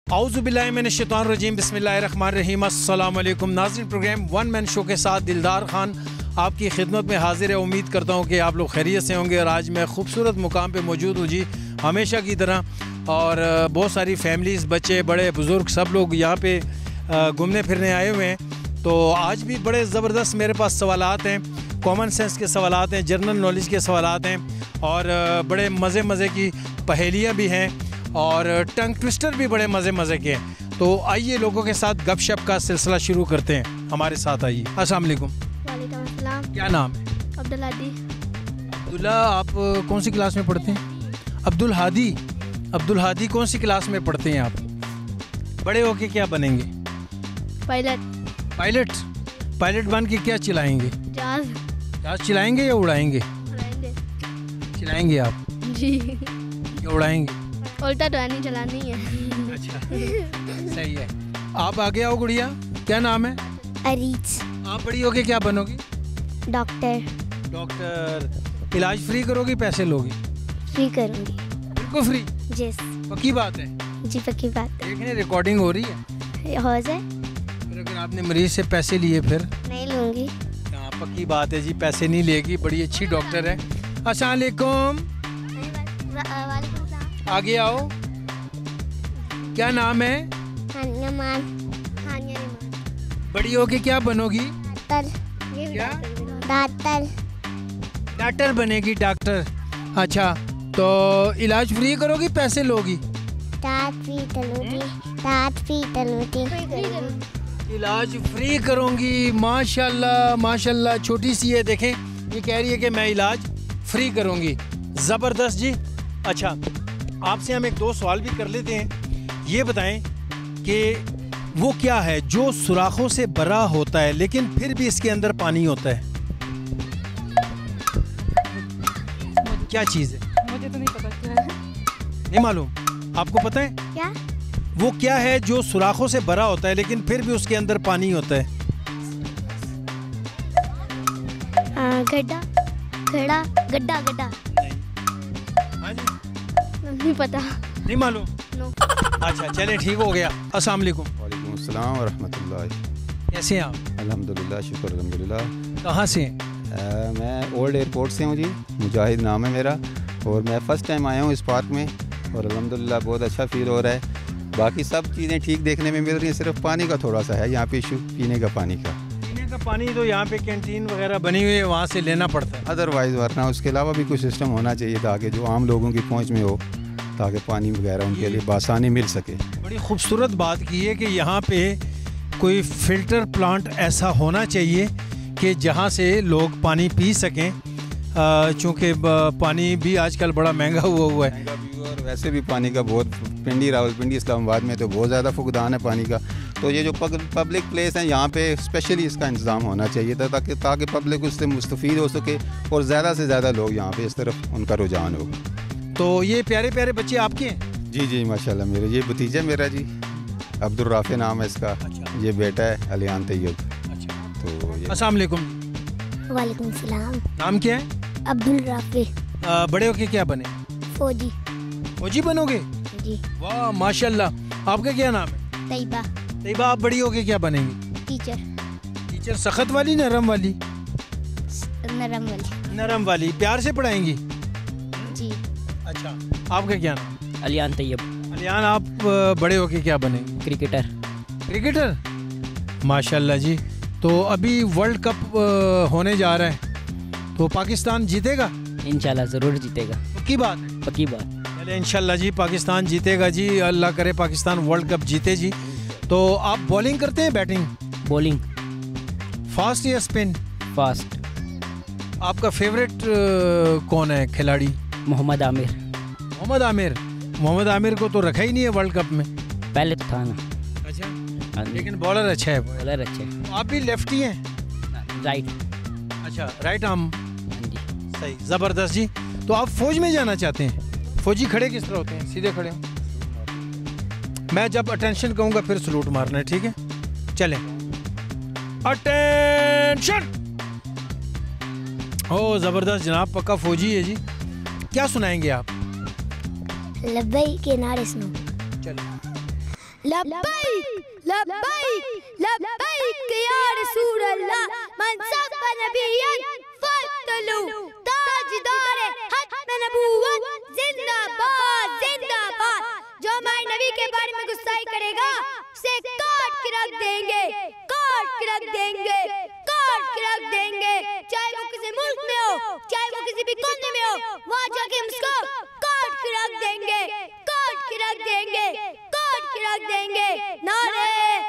औज़ुबिल्लाहि मिनश्शैतानिर्रजीम बिस्मिल्लाहिर्रहमानिर्रहीम अस्सलाम वालेकुम नाज़रीन, प्रोग्राम वन मैन शो के साथ दिलदार खान आपकी खिदमत में हाजिर है। उम्मीद करता हूँ कि आप लोग खैरियत से होंगे और आज मैं खूबसूरत मुकाम पे मौजूद हूँ जी, हमेशा की तरह। और बहुत सारी फैमिलीज़, बच्चे, बड़े बुज़ुर्ग सब लोग यहाँ पे घूमने फिरने आए हुए हैं। तो आज भी बड़े ज़बरदस्त मेरे पास सवालात हैं, कॉमन सेंस के सवालात हैं, जनरल नॉलेज के सवालात हैं और बड़े मज़े की पहेलियाँ भी हैं और टंग ट्विस्टर भी बड़े मज़े के हैं। तो आइए लोगों के साथ गपशप का सिलसिला शुरू करते हैं। हमारे साथ आइए। अस्सलाम वालेकुम। वालेकुम अस्सलाम। क्या नाम है? अब्दुल हादी। अब्दुल्ला, आप कौन सी क्लास में पढ़ते हैं? अब्दुल हादी। अब्दुल हादी कौन सी क्लास में पढ़ते हैं आप? बड़े होके क्या बनेंगे? पायलट। पायलट? पायलट बन के क्या चलाएंगे? जहाज। जहाज चलाएंगे या उड़ाएंगे? उड़ाएंगे। चलाएंगे आप जी। या उड़ाएंगे? उल्टा तो नहीं चलानी है। अच्छा सही है। आप आगे आओ गुड़िया, क्या नाम है? अरीज। आप बड़ी होके क्या बनोगी? डॉक्टर। डॉक्टर। इलाज फ्री करोगी, पैसे लोगी? फ्री करूँगी। बिल्कुल फ्री? यस। पक्की बात है? जी पक्की बात देखने रिकॉर्डिंग हो रही है। है। हो जाए? फिर अगर आपने मरीज से पैसे लिए फिर? नहीं लूँगी। हाँ पक्की बात है जी, पैसे नहीं लेगी। बड़ी अच्छी डॉक्टर है। अस्सलाम वालेकुम। आगे आओ। क्या नाम है? बड़ी होके क्या बनोगी? क्या? डॉक्टर बनेगी। डॉक्टर, अच्छा। तो इलाज फ्री करोगी, पैसे लोगी? इलाज फ्री करूंगी। माशाल्लाह माशाल्लाह, छोटी सी है, देखें ये कह रही है कि मैं इलाज फ्री करूंगी। ज़बरदस्त जी। अच्छा, आपसे हम एक दो सवाल भी कर लेते हैं। ये बताएं कि वो क्या है जो सुराखों से भरा होता है लेकिन फिर भी इसके अंदर पानी होता है? क्या चीज़ है? मुझे तो नहीं पता क्या है। नहीं मालूम? आपको पता है क्या? वो क्या है जो सुराखों से भरा होता है लेकिन फिर भी उसके अंदर पानी होता है? गड्ढा। गड्ढा। गड्ढा। गड्ढा। हाँ जी, नहीं पता। नहीं मालूम? नो। अच्छा चलें, ठीक हो गया। अस्सलाम वालेकुम। वालेकुम अस्सलाम व रहमतुल्लाह। कैसे हैं आप? अल्हम्दुलिल्लाह, शुक्र अल्हम्दुलिल्लाह। कहाँ से? मैं ओल्ड एयरपोर्ट से हूँ जी, मुजाहिद नाम है मेरा और मैं फ़र्स्ट टाइम आया हूँ इस पार्क में और अल्हम्दुलिल्लाह बहुत अच्छा फील हो रहा है। बाकी सब चीज़ें ठीक देखने में मिल रही हैं, सिर्फ पानी का थोड़ा सा है यहाँ पे इशू, पीने का पानी का। पीने का पानी तो यहाँ पे कैंटीन वगैरह बनी हुई है, वहाँ से लेना पड़ता है। अदरवाइज़ वरना उसके अलावा भी कोई सिस्टम होना चाहिए ताकि जो आम लोगों की पहुँच में हो, ताकि पानी वगैरह उनके लिए बासानी मिल सके। बड़ी खूबसूरत बात की है कि यहाँ पे कोई फ़िल्टर प्लांट ऐसा होना चाहिए कि जहाँ से लोग पानी पी सकें, चूँकि पानी भी आजकल बड़ा महंगा हुआ है। और वैसे भी पानी का बहुत, पिंडी, रावलपिंडी, इस्लामाबाद में तो बहुत ज़्यादा फुकदान है पानी का। तो ये जो पब्लिक प्लेस है यहाँ पे स्पेशली इसका इंतज़ाम होना चाहिए था ताकि पब्लिक उससे मुस्तफ़ीद हो सके और ज़्यादा से ज़्यादा लोग यहाँ पे इस तरफ उनका रुझान हो। तो ये प्यारे प्यारे बच्चे आपके हैं? जी जी माशाल्लाह, मेरे ये भतीजा मेरा जी, अब्दुल राफ़ी नाम है इसका। अच्छा। ये बेटा है अलियान तैयब। अच्छा। तो ये अस्सलाम वालेकुम। वालेकुम सलाम। नाम क्या है? अब्दुल राफी। बड़े होके क्या बने? फौजी। फौजी बनोगे? जी। वाह माशाल्लाह। आपका क्या नाम है? तैयबा। तैयबा, आप बड़ी होके क्या बनेंगी? टीचर। टीचर सख्त वाली, नरम वाली? नरम वाली। नरम वाली। प्यार से पढ़ाएंगी? जी। अच्छा। आपका क्या नाम? अलियान तैयब। अलियान, आप बड़े होके क्या बनेंगे? क्रिकेटर। क्रिकेटर? माशाल्लाह जी। तो अभी वर्ल्ड कप होने जा रहा है, तो पाकिस्तान जीतेगा? इंशाल्लाह ज़रूर जीतेगा। पक्की बात है? पक्की बात। चले इंशाल्लाह जी, पाकिस्तान जीतेगा जी। अल्लाह करे पाकिस्तान वर्ल्ड कप जीते जी। तो आप बॉलिंग करते हैं, बैटिंग? बॉलिंग। फास्ट या स्पिन? फास्ट। आपका फेवरेट कौन है खिलाड़ी? मोहम्मद आमिर। मोहम्मद आमिर? मोहम्मद आमिर को तो रखा ही नहीं है वर्ल्ड कप में। पहले तो था ना। अच्छा, हाँ, लेकिन बॉलर अच्छा है। बॉलर अच्छे। आप भी लेफ्टी हैं? राइट। अच्छा, राइट आर्म। हाँ जी। सही, ज़बरदस्त जी। तो आप फौज में जाना चाहते हैं? फौजी खड़े किस तरह होते हैं? सीधे खड़े हो। मैं जब अटेंशन कहूँगा फिर सलूट मारना है, ठीक है? चलें। अटेंशन। ओ ज़बरदस्त जनाब, पक्का फौजी है जी। क्या सुनाएंगे आप? लब्बैक के नारे सुनो। चलो। लब्बैक लब्बैक लब्बैक या रसूल अल्लाह मन सब्बा नबिय्यन फतलू ताजदार हत्म नबूवत जिंदाबाद जिंदाबाद। जो हमारे नबी के बारे में गुस्ताखी करेगा उसे काट के रख देंगे, काट के रख देंगे, काट के रख देंगे। चाहे वो किसी मुल्क में हो, चाहे वो किसी भी कोने में हो, वहाँ जाके हम उसको काट के रख देंगे, काट के रख देंगे, काट के रख देंगे। नारे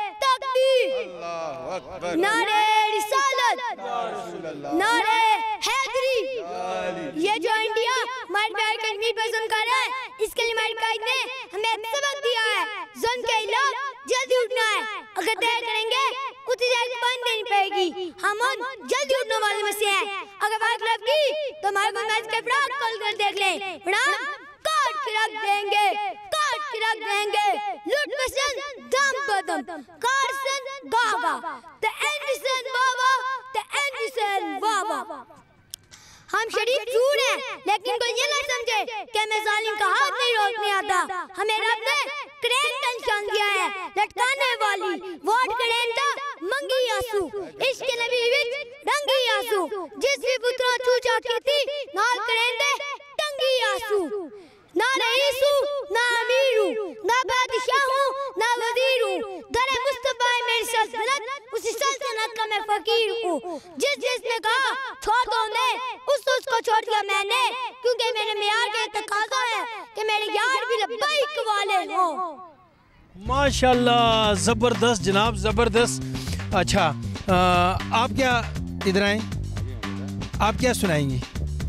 तकबीर, नारे रिसालत, नारे हैदरी। ये जो इंडिया हमारे प्यार कश्मीर पर जुल्म कर रहा है, इसके लिए हमारे कायद ने हमें एक सबक दिया है, जुल्म के खिलाफ जल्दी उठना है। अगर देर करेंगे उतनी देर बंद देनी पड़ेगी। हम जल्दी उठने वाले में से हैं। अगर बात खिलाफ की तो हमारे को मैच के फ्रॉक कॉल कर देख लें, काट के रख देंगे, काट के रख देंगे। लूट पसंद दम बदम कारसन गागा द एंडरसन बाबा, द एंडरसन बाबा। हम शरीफ चूर हैं, लेकिन कोई ये ना समझे कि हमें जालिम का हाथ नहीं रोकने आता। हमें रब ने क्रेन का निशान दिया है, लटकाने वाली वोट क्रेन था मंगी आंसू, इश्क नबी विच रंगी आंसू। जिस भी पुत्रों चूचा की थी नाल क्रेन दे टंगी आंसू। ना रईसू ना अमीरू ना बादशाहू ना वजीरू, दरे मुस्तफा मेरी सल्तनत, उसी सल्तनत का मैं फकीर हूँ। जिसने कहा छोड़ दो ने उसको छोड़ दिया मैंने, क्योंकि मेरे मेयार के तकाज़ा है कि मेरे यार भी लब्बैक वाले हो। माशाल्लाह, ज़बरदस्त जनाब, ज़बरदस्त। अच्छा, आप क्या इधर आए, आप क्या सुनाएंगी?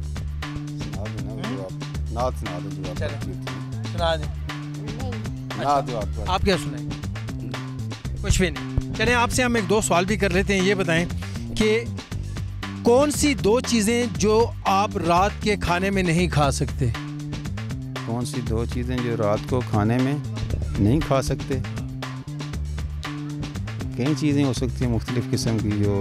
सुना दें। आप क्या सुनाएंगे? कुछ भी नहीं। चलें, आपसे हम एक दो सवाल भी कर लेते हैं। ये बताएं कि कौन सी दो चीज़ें जो आप रात के खाने में नहीं खा सकते? कौन सी दो चीज़ें जो रात को खाने में नहीं खा सकते? कई चीज़ें हो सकती हैं मुख्तलिफ़ किस्म की, जो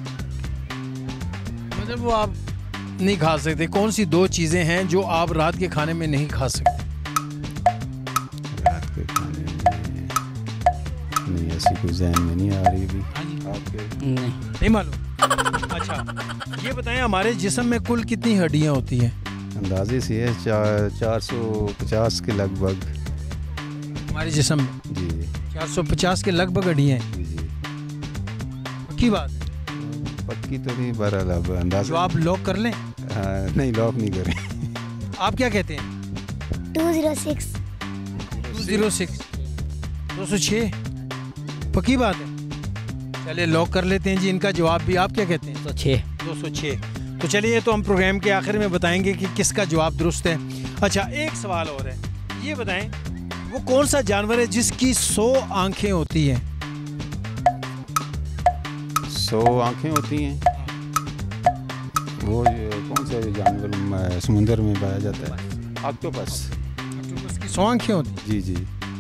मतलब वो आप नहीं खा सकते। कौन सी दो चीज़ें हैं जो आप रात के खाने में नहीं खा सकते? रात के खाने में नहीं, ऐसी कोई ज़हन में नहीं आ रही अभी। आपके नहीं मालूम? अच्छा, ये बताएं हमारे जिस्म में कुल कितनी हड्डियाँ होती हैं? अंदाजे से है 450 के लगभग हमारे जिस्म में जी। 450 के लगभग हड्डियाँ हैं। जी जी, पक्की बात है? पक्की तो नहीं, बहरहाल अब अंदाजा। जो आप लॉक कर लें? नहीं, लॉक नहीं करें। आप क्या कहते हैं? 206 206 206 पक्की बात है? चलिए लॉक कर लेते हैं जी इनका जवाब भी। आप क्या कहते हैं? 206। तो चलिए, तो हम प्रोग्राम के आखिर में बताएंगे कि किसका जवाब दुरुस्त है। अच्छा, एक सवाल और है, ये बताएं वो कौन सा जानवर है जिसकी 100 आंखें होती हैं? 100 आंखें होती हैं? वो कौन सा जानवर समुंदर में पाया जाता है? ऑक्टोपस। ऑक्टोपस की 100 आंखें होती हैं? जी जी।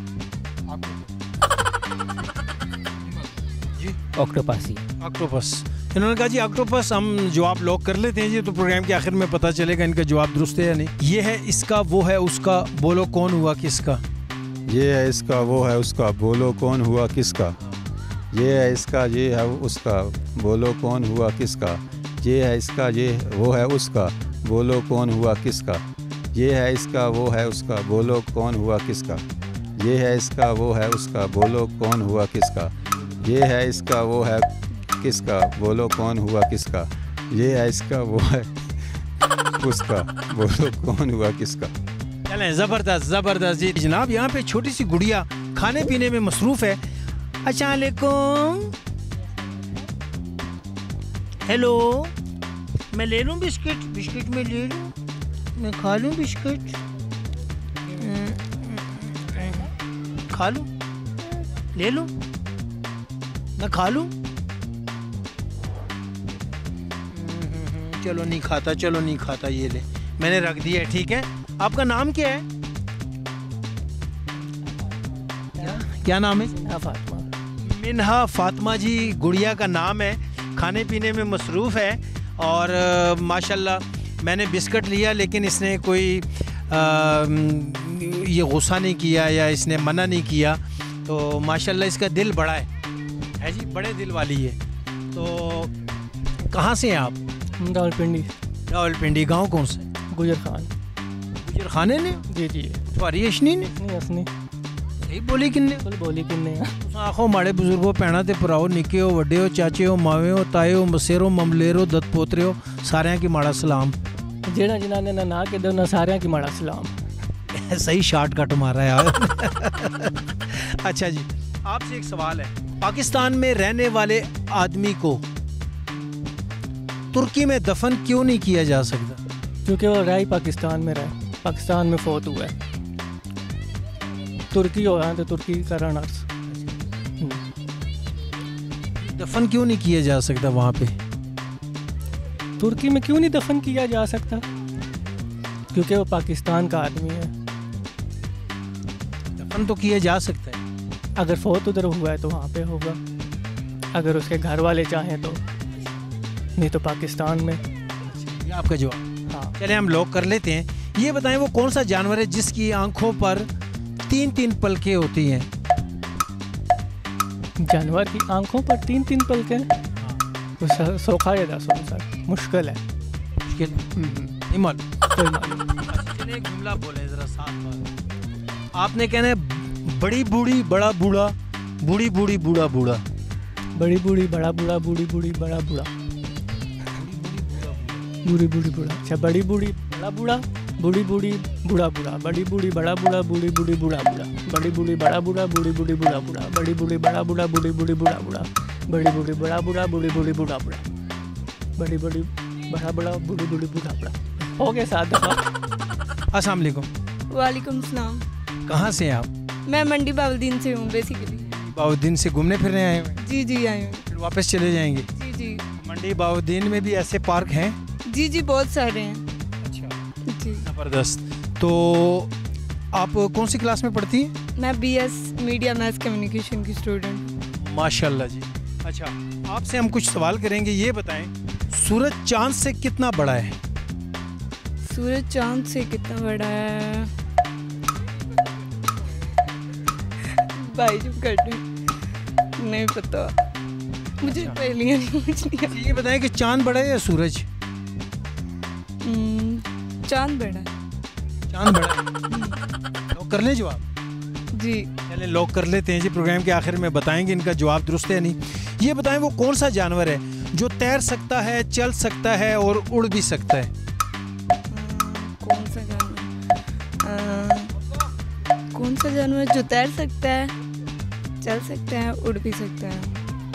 ऑक्टोपस ही। ऑक्टोपस। इन्होंने कहा जी ऑक्टोपस। हम जवाब लॉक कर लेते हैं जी, तो प्रोग्राम के आखिर में पता चलेगा इनका जवाब दुरुस्त है या नहीं। ये है इसका, वो है उसका, बोलो कौन हुआ किसका? ये है इसका, वो है उसका, बोलो कौन हुआ किसका? ये है इसका, ये है उसका, बोलो कौन हुआ किसका? ये है इसका, ये वो है उसका, बोलो कौन हुआ किसका? ये है इसका, वो है उसका, बोलो कौन हुआ किसका? ये है इसका, वो है उसका, बोलो कौन हुआ किसका? ये है इसका, वो है किसका, बोलो कौन हुआ किसका? ये है इसका, वो है उसका, बोलो कौन हुआ किसका? चलें, ज़बरदस्त ज़बरदस्त जी। जनाब, यहाँ पे छोटी सी गुड़िया खाने पीने में मसरूफ़ है। अस्सलाम वालेकुम। हेलो, मैं ले लूँ बिस्किट? बिस्किट में ले लूँ, मैं खा लूँ बिस्किट? खा लूँ, ले लूँ, मैं खा लूँ? चलो नहीं खाता, चलो नहीं खाता, ये ले, मैंने रख दिया है। ठीक है, आपका नाम क्या है? क्या नाम है? मिन्हा फातिमा जी गुड़िया का नाम है। खाने पीने में मसरूफ़ है और माशाल्लाह मैंने बिस्किट लिया, लेकिन इसने कोई ये गुस्सा नहीं किया या इसने मना नहीं किया तो माशाल्लाह इसका दिल बड़ा है जी, बड़े दिल वाली है। तो कहाँ से हैं आप? रावलपिंडी। रावलपिंडी। गांव कौन सा? गुजर खान। गुजर खाने ने? जी जी। तुम्हारी यशनी ने? नहीं असनी। सही बोली किन्ने? बोली किन्ने। आखो माड़े बुजुर्गो भैणा ते भराओ, निक्के हो वड्डे हो, चाचे हो, मावे हो, ताए हो, मसेरो, ममलेरो, दत पोतरे हो, सारियां की माड़ा सलाम। जेड़ा जिन्होंने ना के दो ना सारियां की माड़ा सलाम। सही शॉर्टकट मारा है यार। अच्छा जी, आपसे एक सवाल है, पाकिस्तान में रहने वाले आदमी को तुर्की में दफन क्यों नहीं किया जा सकता? क्योंकि वो रहा ही पाकिस्तान में रहा, पाकिस्तान में फौत हुआ है। तुर्की हो रहा है तो तुर्की का रहना। दफन क्यों नहीं किया जा सकता वहाँ पे? तुर्की में क्यों नहीं दफन किया जा सकता? क्योंकि वो पाकिस्तान का आदमी है। दफन तो किया जा सकता है। अगर फौत उधर हुआ है तो वहाँ पे होगा, अगर उसके घर वाले चाहें तो, नहीं तो पाकिस्तान में। ये आपका जवाब? हाँ। चले हम लॉक कर लेते हैं। ये बताएं वो कौन सा जानवर है जिसकी आंखों पर 3-3 पलकें होती हैं? जानवर की आंखों पर 3-3 पलकें? तो सोखा है दसो सर, मुश्किल है। मुश्किल नहीं मालूम। कोई मालूम। एक जुमला बोले जरा 7 बार। आपने कहना है बड़ी बूढ़ी बड़ा बूढ़ा, बूढ़ी बूढ़ी बूढ़ा बूढ़ा। बड़ी बूढ़ी बड़ा बूढ़ा, बूढ़ी बूढ़ी बड़ा बूढ़ा, बूढ़ी बूढ़ी बूढ़ा। अच्छा, बड़ी बूढ़ी बड़ा बूढ़ा, बूढ़ी बूढ़ी बूढ़ा बूढ़ा, बड़ी बूढ़ी बड़ा बूढ़ा, बूढ़ी बूढ़ी बूढ़ा बूढ़ा, बड़ी बूढ़ी बड़ा बूढ़ा, बूढ़ी बूढ़ी बूढ़ा बूढ़ा, बड़ी बूढ़ी बड़ा बूढ़ा, बूढ़ी बूढ़ी बूढ़ा बूढ़ा, बड़ी बूढ़ी बड़ा बूढ़ा, बूढ़ी बूढ़ी बूढ़ा बूढ़ा, बड़ी बड़ी बड़ा बड़ा, बूढ़ी बूढ़ी बूढ़ा बूढ़ा। हो गए 7 दफा। अस्सलाम वालेकुम। वालेकुम सलाम। कहाँ से हैं आप? मैं मंडी बाउद्दीन से हूँ बेसिकली। बाउद्दीन से घूमने फिरने आए हुए हैं? जी जी आए हूँ। फिर वापस चले जाएंगे? जी जी। मंडी बाउद्दीन में भी ऐसे पार्क हैं? जी जी बहुत सारे हैं। अच्छा जी। ज़बरदस्त। तो आप कौन सी क्लास में पढ़ती हैं? मैं BS मीडिया मैथ कम्युनिकेशन की स्टूडेंट। माशाल्लाह जी। अच्छा, आपसे हम कुछ सवाल करेंगे। ये बताएं सूरज चांद से कितना बड़ा है? सूरज चांद से कितना बड़ा है? भाई चुप कर दे, नहीं पता मुझे। अच्छा। पहेलियां नहीं पूछनी। ये बताएं कि चांद बड़ा है या सूरज? चांद बड़ा है। चांद बड़ा है। लॉक कर लें जवाब? जी। चलें लॉक कर लेते हैं जी। प्रोग्राम के आखिर में बताएंगे इनका जवाब दुरुस्त है नहीं। ये बताएं वो कौन सा जानवर है जो तैर सकता है, चल सकता है और उड़ भी सकता है? कौन सा जानवर? कौन सा जानवर जो तैर सकता है, चल सकता है, उड़ भी सकता है?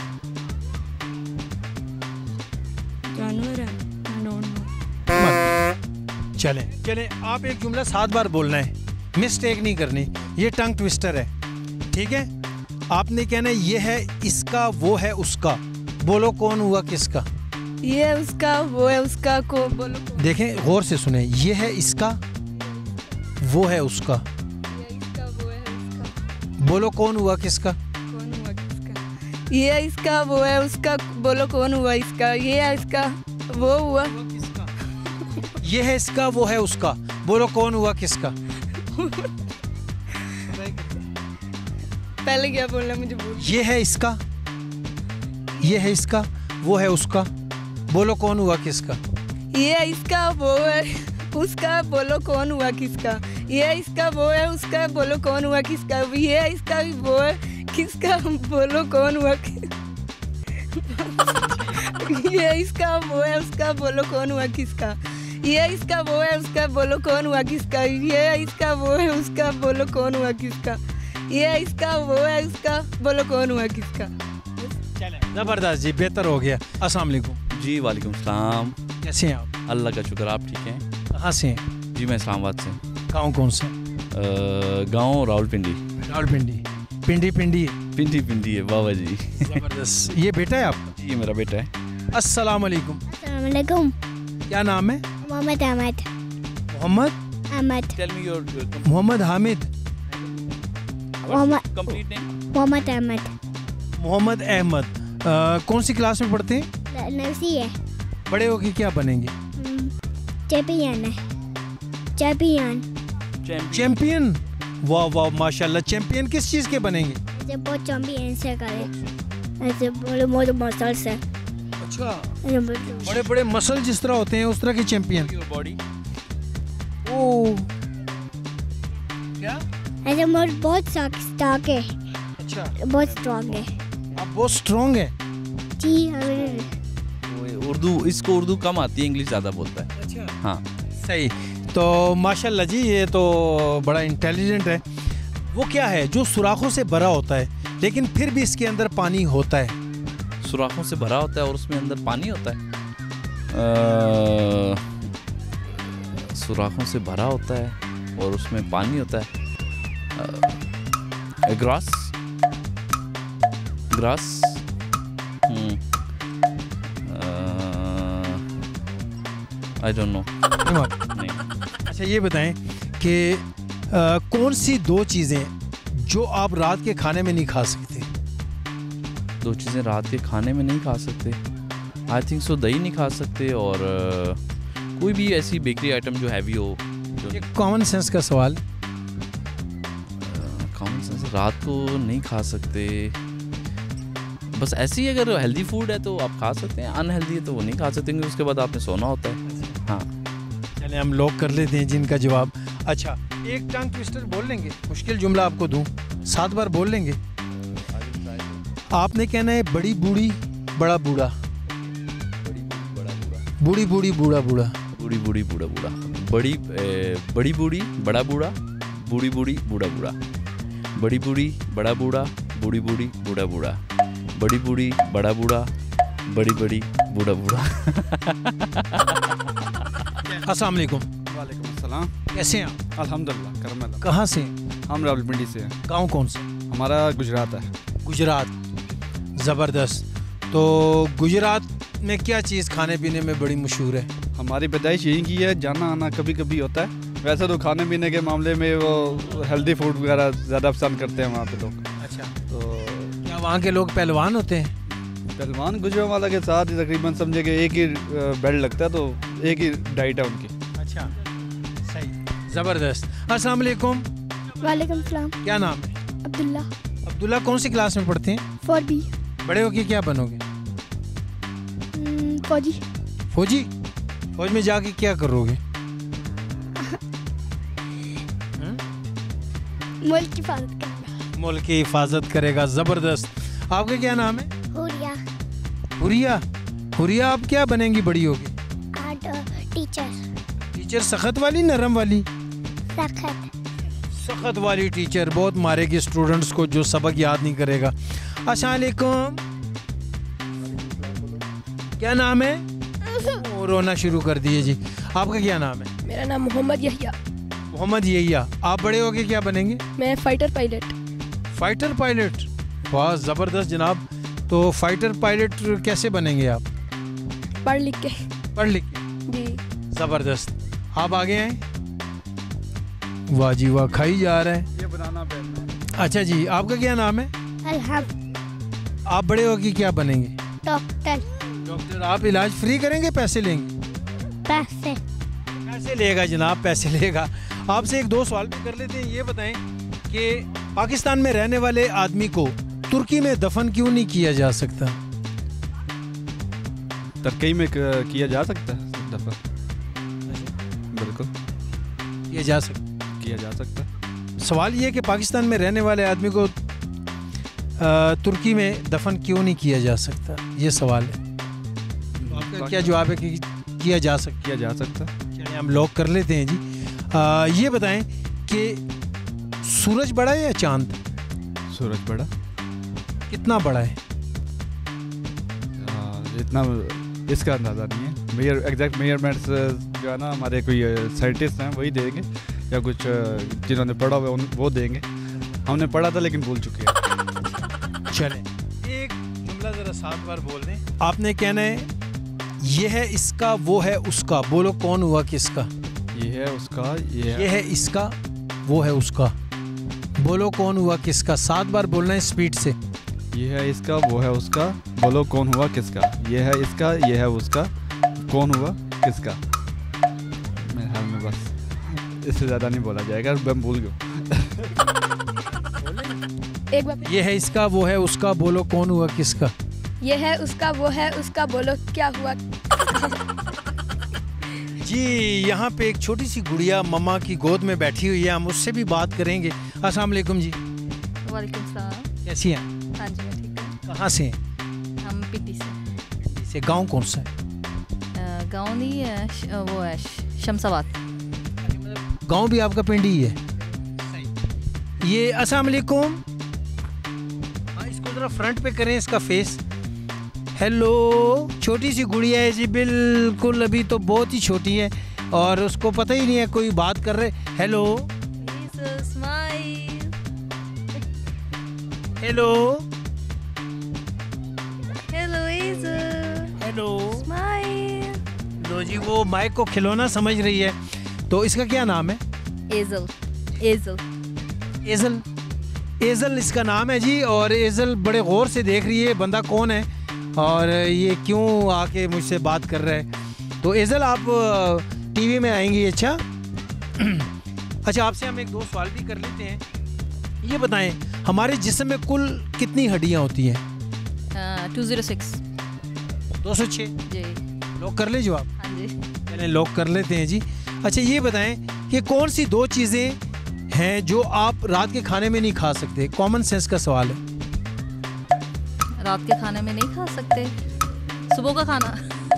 जानवर है? I don't know। चलें आप एक जुमला 7 बार बोलना है, मिस्टेक नहीं करनी। ये टंग ट्विस्टर है, ठीक है? आपने कहना है ये है इसका, वो है उसका। बोलो कौन हुआ किसका? ये है उसका, वो है उसका, को बोलो कौन? देखें गौर से सुने। ये है इसका, वो है उसका। ये इसका, वो है उसका। बोलो कौन हुआ किसका? कौन हुआ किसका? ये है इसका, वो है उसका, बोलो कौन हुआ इसका? ये है इसका, वो हुआ किसका? ये है इसका, वो है उसका। बोलो कौन हुआ किसका? पहले क्या बोलना मुझे बोल। ये है इसका, ये है इसका, वो है उसका। बोलो कौन हुआ किसका? ये है इसका, वो है उसका, बोलो कौन हुआ किसका? ये है इसका, वो है उसका, बोलो कौन हुआ किसका? ये है इसका, वो है किसका, बोलो कौन हुआ ये है इसका, वो है उसका, बोलो कौन हुआ किसका? ये है इसका, वो है उसका, बोलो कौन हुआ किसका? ये है इसका, वो है उसका, बोलो कौन हुआ किसका? ये है इसका, वो है उसका, बोलो कौन हुआ किसका? जबरदस्त जी, बेहतर हो गया। अस्सलाम वालेकुम। जी वालेकुम सलाम। कैसे हैं आप? अल्लाह का शुक्र, आप ठीक हैं? कहाँ से हैं? जी मैं इस्लामाबाद से। गाँव कौन सा? गांव रावलपिंडी। रावलपिंडी। पिंडी पिंडी पिंडी पिंडी है बाबा जी। जबरदस्त। ये बेटा है आपका? जी मेरा बेटा है। अस्सलाम वालेकुम। अस्सलाम वालेकुम। क्या नाम है? Mohammad Ahmed. Mohammad Ahmed. Tell me your Mohammad Hamid. Complete name? Mohammad Ahmed. Mohammad Ahmed. कौन सी क्लास में पढ़ते हैं? नर्सरी है। बड़े होके क्या बनेंगे? चैंपियन है। चैंपियन। चैंपियन। वाह वाह माशाल्लाह। चैंपियन किस चीज़ के बनेंगे? ऐसे बहुत चैंपियन से करे, ऐसे बड़े बड़े मसल से, अच्छा, ऐसे बड़े बड़े बड़े मसल जिस तरह होते हैं उस तरह के चैंपियन। बॉडी ओ क्या? ऐसे बहुत स्ट्रॉन्ग है, अच्छा, बहुत स्ट्रॉन्ग है आप बहुत स्ट्रॉन्ग है। जी। हमें उर्दू, इसको उर्दू कम आती है, इंग्लिश ज़्यादा बोलता है। अच्छा, हाँ सही। तो माशाल्लाह जी, ये तो बड़ा इंटेलिजेंट है। वो क्या है जो सुराखों से भरा होता है लेकिन फिर भी इसके अंदर पानी होता है? सुराखों से भरा होता है और उसमें अंदर पानी होता है। सुराखों से भरा होता है और उसमें पानी होता है। Grass, grass. I don't know. नहीं। अच्छा, ये बताएं कि कौन सी दो चीज़ें जो आप रात के खाने में नहीं खा सकते? दो चीज़ें रात के खाने में नहीं खा सकते, आई थिंक सो दही नहीं खा सकते और कोई भी ऐसी बेकरी आइटम जो हैवी हो। जो ये कॉमन सेंस का सवाल। कॉमन सेंस, रात को नहीं खा सकते। बस ऐसी अगर हेल्दी फूड है तो आप खा सकते हैं, अनहेल्दी है तो वो नहीं खा सकते क्योंकि उसके बाद आपने सोना होता है। हाँ, चलिए हम लॉक कर लेते हैं जिनका जवाब। अच्छा, एक टंग ट्विस्टर बोल लेंगे, मुश्किल जुमला आपको दूं, 7 बार बोल लेंगे। आपने कहना है बड़ी बूढ़ी बड़ा बूढ़ा, बूढ़ी बूढ़ी बूढ़ा बूढ़ा, बूढ़ी बूढ़ी बूढ़ा बूढ़ा, बड़ी बड़ी बूढ़ी बड़ा बूढ़ा, बूढ़ी बूढ़ी बूढ़ा बूढ़ा, बड़ी बूढ़ी बड़ा बूढ़ा, बूढ़ी बूढ़ी बूढ़ा बूढ़ा, बड़ी बूढ़ी बड़ा बूढ़ा, बड़ी बड़ी बूढ़ा बूढ़ा। अस्सलाम वालेकुम। वालेकुम अस्सलाम। कैसे हैं आप? अल्हम्दुलिल्लाह, करम अल्लाह। कहाँ से? हम रावलपिंडी से हैं। गांव कौन सा? हमारा गुजरात है। गुजरात, ज़बरदस्त। तो गुजरात में क्या चीज़ खाने पीने में बड़ी मशहूर है? हमारी पैदाइश यहीं की है, जाना आना कभी कभी होता है। वैसे तो खाने पीने के मामले में वो हेल्दी फूड वगैरह ज़्यादा पसंद करते हैं वहाँ पे लोग। अच्छा, तो क्या वहाँ के लोग पहलवान होते हैं? पहलवान गुजरावाला के साथ ही तकरीबन समझे कि एक ही बेल्ट लगता है, तो एक ही डाइट है उनकी। अच्छा, सही, ज़बरदस्त। अस्सलाम वालेकुम। वालेकुम सलाम। क्या नाम है? अब्दुल्ला। अब्दुल्ला, कौन सी क्लास में पढ़ते हैं? 4B। बड़े होके क्या बनोगे? फौजी। फौजी? फौज में जाके क्या करोगे? मुल्क की हिफाजत करेगा। मुल्क की हिफाजत करेगा, ज़बरदस्त। आपका क्या नाम है? हुरिया। हुरिया। हुरिया, आप क्या बनेंगी बड़ी होगी? Art teacher. टीचर सख्त वाली नरम वाली? सख्त। सख्त वाली टीचर, बहुत मारेगी स्टूडेंट्स को जो सबक याद नहीं करेगा। अस्सलाम वालेकुम। क्या नाम है? वो रोना शुरू कर दिए जी। आपका क्या नाम है? मेरा नाम मोहम्मद यहिया। मोहम्मद यहिया। आप बड़े होके क्या बनेंगे? मैं फाइटर पायलट। फाइटर पायलट, वाह ज़बरदस्त जनाब। तो फाइटर पायलट कैसे बनेंगे आप? पढ़ लिख के। पढ़ लिख के? जी। ज़बरदस्त। आप आगे आए। वाह जी वाह, खाई जा रहा है। ये बनाना पहनना। अच्छा जी, आपका क्या नाम है? अल्हम्द। आप बड़े होके क्या बनेंगे? डॉक्टर। डॉक्टर। आप इलाज फ्री करेंगे पैसे लेंगे? पैसे। पैसे लेगा जनाब, पैसे लेगा। आपसे एक दो सवाल भी कर लेते हैं। ये बताएं कि पाकिस्तान में रहने वाले आदमी को तुर्की में दफन क्यों नहीं किया जा सकता? तरकई में किया जा सकता है दफन। बिल्कुल किया जा सकता। किया जा सकता है। सवाल ये है कि पाकिस्तान में रहने वाले आदमी को तुर्की में दफन क्यों नहीं किया जा सकता, ये सवाल है। तो आपका क्या जवाब है कि किया जा सकता? किया जा सकता है। चलिए हम लॉक कर लेते हैं जी। ये बताएं कि सूरज बड़ा है या चांद? सूरज बड़ा। कितना बड़ा है? इतना इसका अंदाज़ा नहीं है। एग्जैक्ट मेजरमेंट्स जो है ना हमारे कोई साइंटिस्ट हैं वही देंगे, या कुछ जिन्होंने पढ़ा हुआ वो देंगे। हमने पढ़ा था लेकिन भूल चुके हैं। चलें, एक जुमला ज़रा 7 बार बोल दें। आपने कहना है ये है इसका, वो है उसका। बोलो कौन हुआ किसका? ये है उसका, ये है इसका, वो है उसका। बोलो कौन हुआ किसका। 7 बार बोलना है स्पीड से। ये है इसका, वो है उसका, बोलो कौन हुआ किसका। ये है इसका, ये है उसका, कौन हुआ किसका। मेरे ख्याल में बस इससे ज़्यादा नहीं बोला जाएगा, मैं भूल गया। एक बार ये है इसका, वो है उसका, बोलो कौन हुआ किसका? ये है उसका, वो है उसका, बोलो क्या हुआ? जी यहाँ पे एक छोटी सी गुड़िया मम्मा की गोद में बैठी हुई है, हम उससे भी बात करेंगे। अस्सलाम वालेकुम जी। वालेकुम सलाम। कैसी हैं? हाँ जी मैं ठीक हूँ। कहाँ से हैं? हम पिंडी से। गांव कौन सा है? गाँव नहीं है, वो है शमशाबाद। गांव भी आपका पिंडी ही है? ये अस्सलाम वालेकुम, हाँ इसको ज़रा फ्रंट पे करें इसका फेस। हेलो, छोटी सी गुड़िया है जी, बिल्कुल अभी तो बहुत ही छोटी है और उसको पता ही नहीं है कोई बात कर रहे। हेलो हेलो हेलो लो जी, वो माइक को खिलौना समझ रही है। तो इसका क्या नाम है? एजल। एजल। एजल। एजल इसका नाम है जी। और एजल बड़े गौर से देख रही है बंदा कौन है और ये क्यों आके मुझसे बात कर रहा है। तो एजल आप टीवी में आएंगी? अच्छा अच्छा, आपसे हम एक दो सवाल भी कर लेते हैं। ये बताएं हमारे जिस्म में कुल कितनी हड्डियां होती हैं? 206। 206 जी। लॉक कर ले जवाब? हाँ जी। चलें लॉक कर लेते हैं जी। अच्छा ये बताएं कि कौन सी दो चीज़ें हैं जो आप रात के खाने में नहीं खा सकते? कॉमन सेंस का सवाल है। रात के खाने में नहीं खा सकते? सुबह का खाना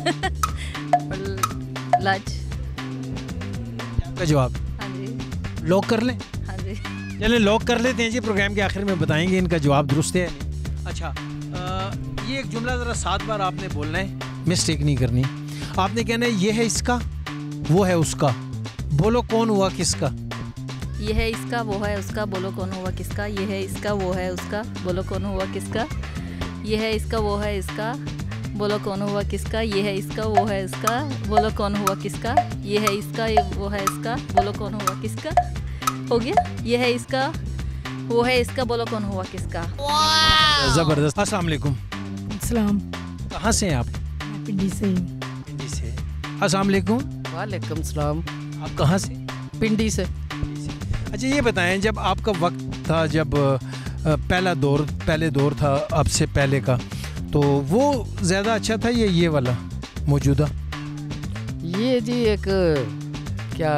लंच। आपका जवाब? हाँ जी। लॉक कर लें? हाँ जी। चलें लॉक कर लेते हैं जी। प्रोग्राम के आखिर में बताएंगे इनका जवाब दुरुस्त है या नहीं। अच्छा ये एक जुमला ज़रा 7 बार आपने बोलना है, मिस्टेक नहीं करनी। आपने कहना है ये है इसका, वो है उसका, बोलो कौन हुआ किसका? ये है इसका, वो है उसका, बोलो कौन हुआ किसका? ये है इसका, वो है उसका, बोलो कौन हुआ किसका? ये है इसका, वो है इसका, बोलो कौन हुआ किसका? ये है इसका, वो है इसका, बोलो कौन हुआ किसका? ये है इसका, वो है इसका, बोलो कौन हुआ किसका? हो गया। ये है इसका, वो है इसका, बोलो कौन हुआ किसका? ज़बरदस्त। अस्सलाम वालेकुम। सलाम। कहाँ से हैं आप? पिंडी से। पिंडी से। अस्सलाम वालेकुम। वालेकुम सलाम। आप कहाँ से? पिंडी से। अच्छा ये बताएं जब आपका वक्त था, जब पहले दौर था अब से पहले का, तो वो ज़्यादा अच्छा था या ये वाला मौजूदा? ये जी एक क्या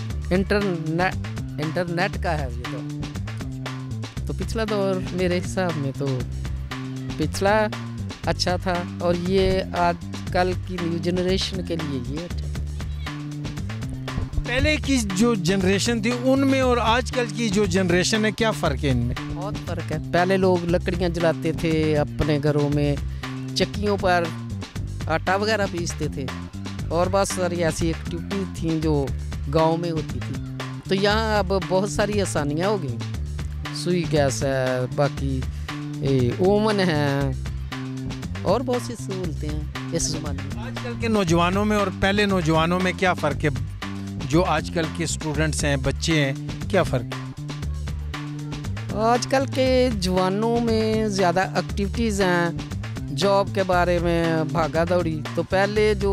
इंटरनेट का है ये तो पिछला दौर मेरे हिसाब में तो पिछला अच्छा था और ये आजकल की न्यू जनरेशन के लिए ये अच्छा। पहले की जो जनरेशन थी उनमें और आजकल की जो जनरेशन है क्या फ़र्क है इनमें? बहुत फ़र्क है। पहले लोग लकड़ियाँ जलाते थे अपने घरों में, चक्कियों पर आटा वगैरह पीसते थे और बहुत सारी ऐसी एक्टिविटी थी जो गांव में होती थी। तो यहाँ अब बहुत सारी आसानियाँ हो गई, सुई गैस है, बाकी ओवन है और बहुत सी सहूलतें हैं इस ज़माने में। आजकल के नौजवानों में और पहले नौजवानों में क्या फ़र्क है? जो आजकल के स्टूडेंट्स हैं, बच्चे हैं, क्या फ़र्क है? आजकल के जवानों में ज़्यादा एक्टिविटीज़ हैं, जॉब के बारे में भागा दौड़ी। तो पहले जो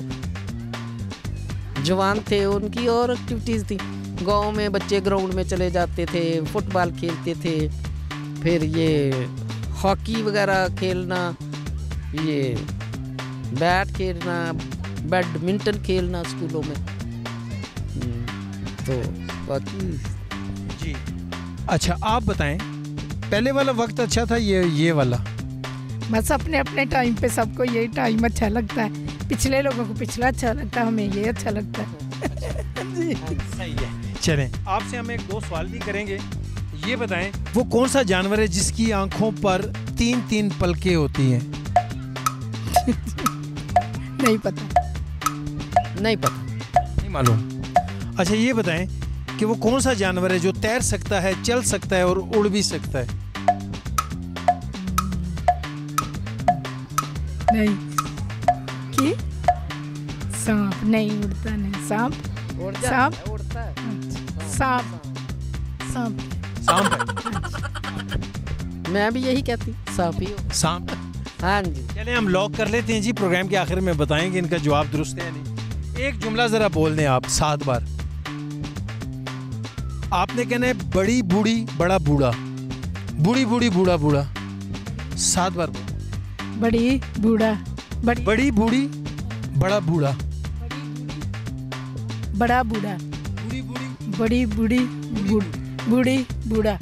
जवान थे उनकी और एक्टिविटीज़ थी। गांव में बच्चे ग्राउंड में चले जाते थे, फुटबॉल खेलते थे, फिर ये हॉकी वगैरह खेलना, ये बैट खेलना, बैडमिंटन खेलना स्कूलों में। तो बाकी जी। अच्छा आप बताएं पहले वाला वक्त अच्छा था ये वाला? बस अपने अपने टाइम पे सबको यही टाइम अच्छा लगता है। पिछले लोगों को पिछला अच्छा लगता है, हमें ये अच्छा लगता है। जी सही है। चलें आपसे हम एक दो सवाल भी करेंगे। ये बताएं वो कौन सा जानवर है जिसकी आंखों पर 3-3 पलकें होती हैं? नहीं पता। नहीं मालूम। अच्छा ये बताएं कि वो कौन सा जानवर है जो तैर सकता है, चल सकता है और उड़ भी सकता है? नहीं। कि सांप? नहीं उड़ता, नहीं। सांप? सांप उड़ता है। सांप। सांप। सांप है। मैं भी यही कहती, सांप ही हो। सांप। हाँ जी। चलें हम लॉक कर लेते हैं जी। प्रोग्राम के आखिर में बताएंगे इनका जवाब दुरुस्त है या नहीं। एक जुमला ज़रा बोल दें आप 7 बार। आपने कहना है बड़ी बूढ़ी बड़ा बूढ़ा, बूढ़ी बूढ़ी बूढ़ा बूढ़ा। 7 बार बोलो। बड़ी बूढ़ा, बड़ी बड़ी बूढ़ी बड़ा बूढ़ा, बड़ा बूढ़ा, बूढ़ी बूढ़ी बड़ी बूढ़ी बूढ़ी बूढ़ा।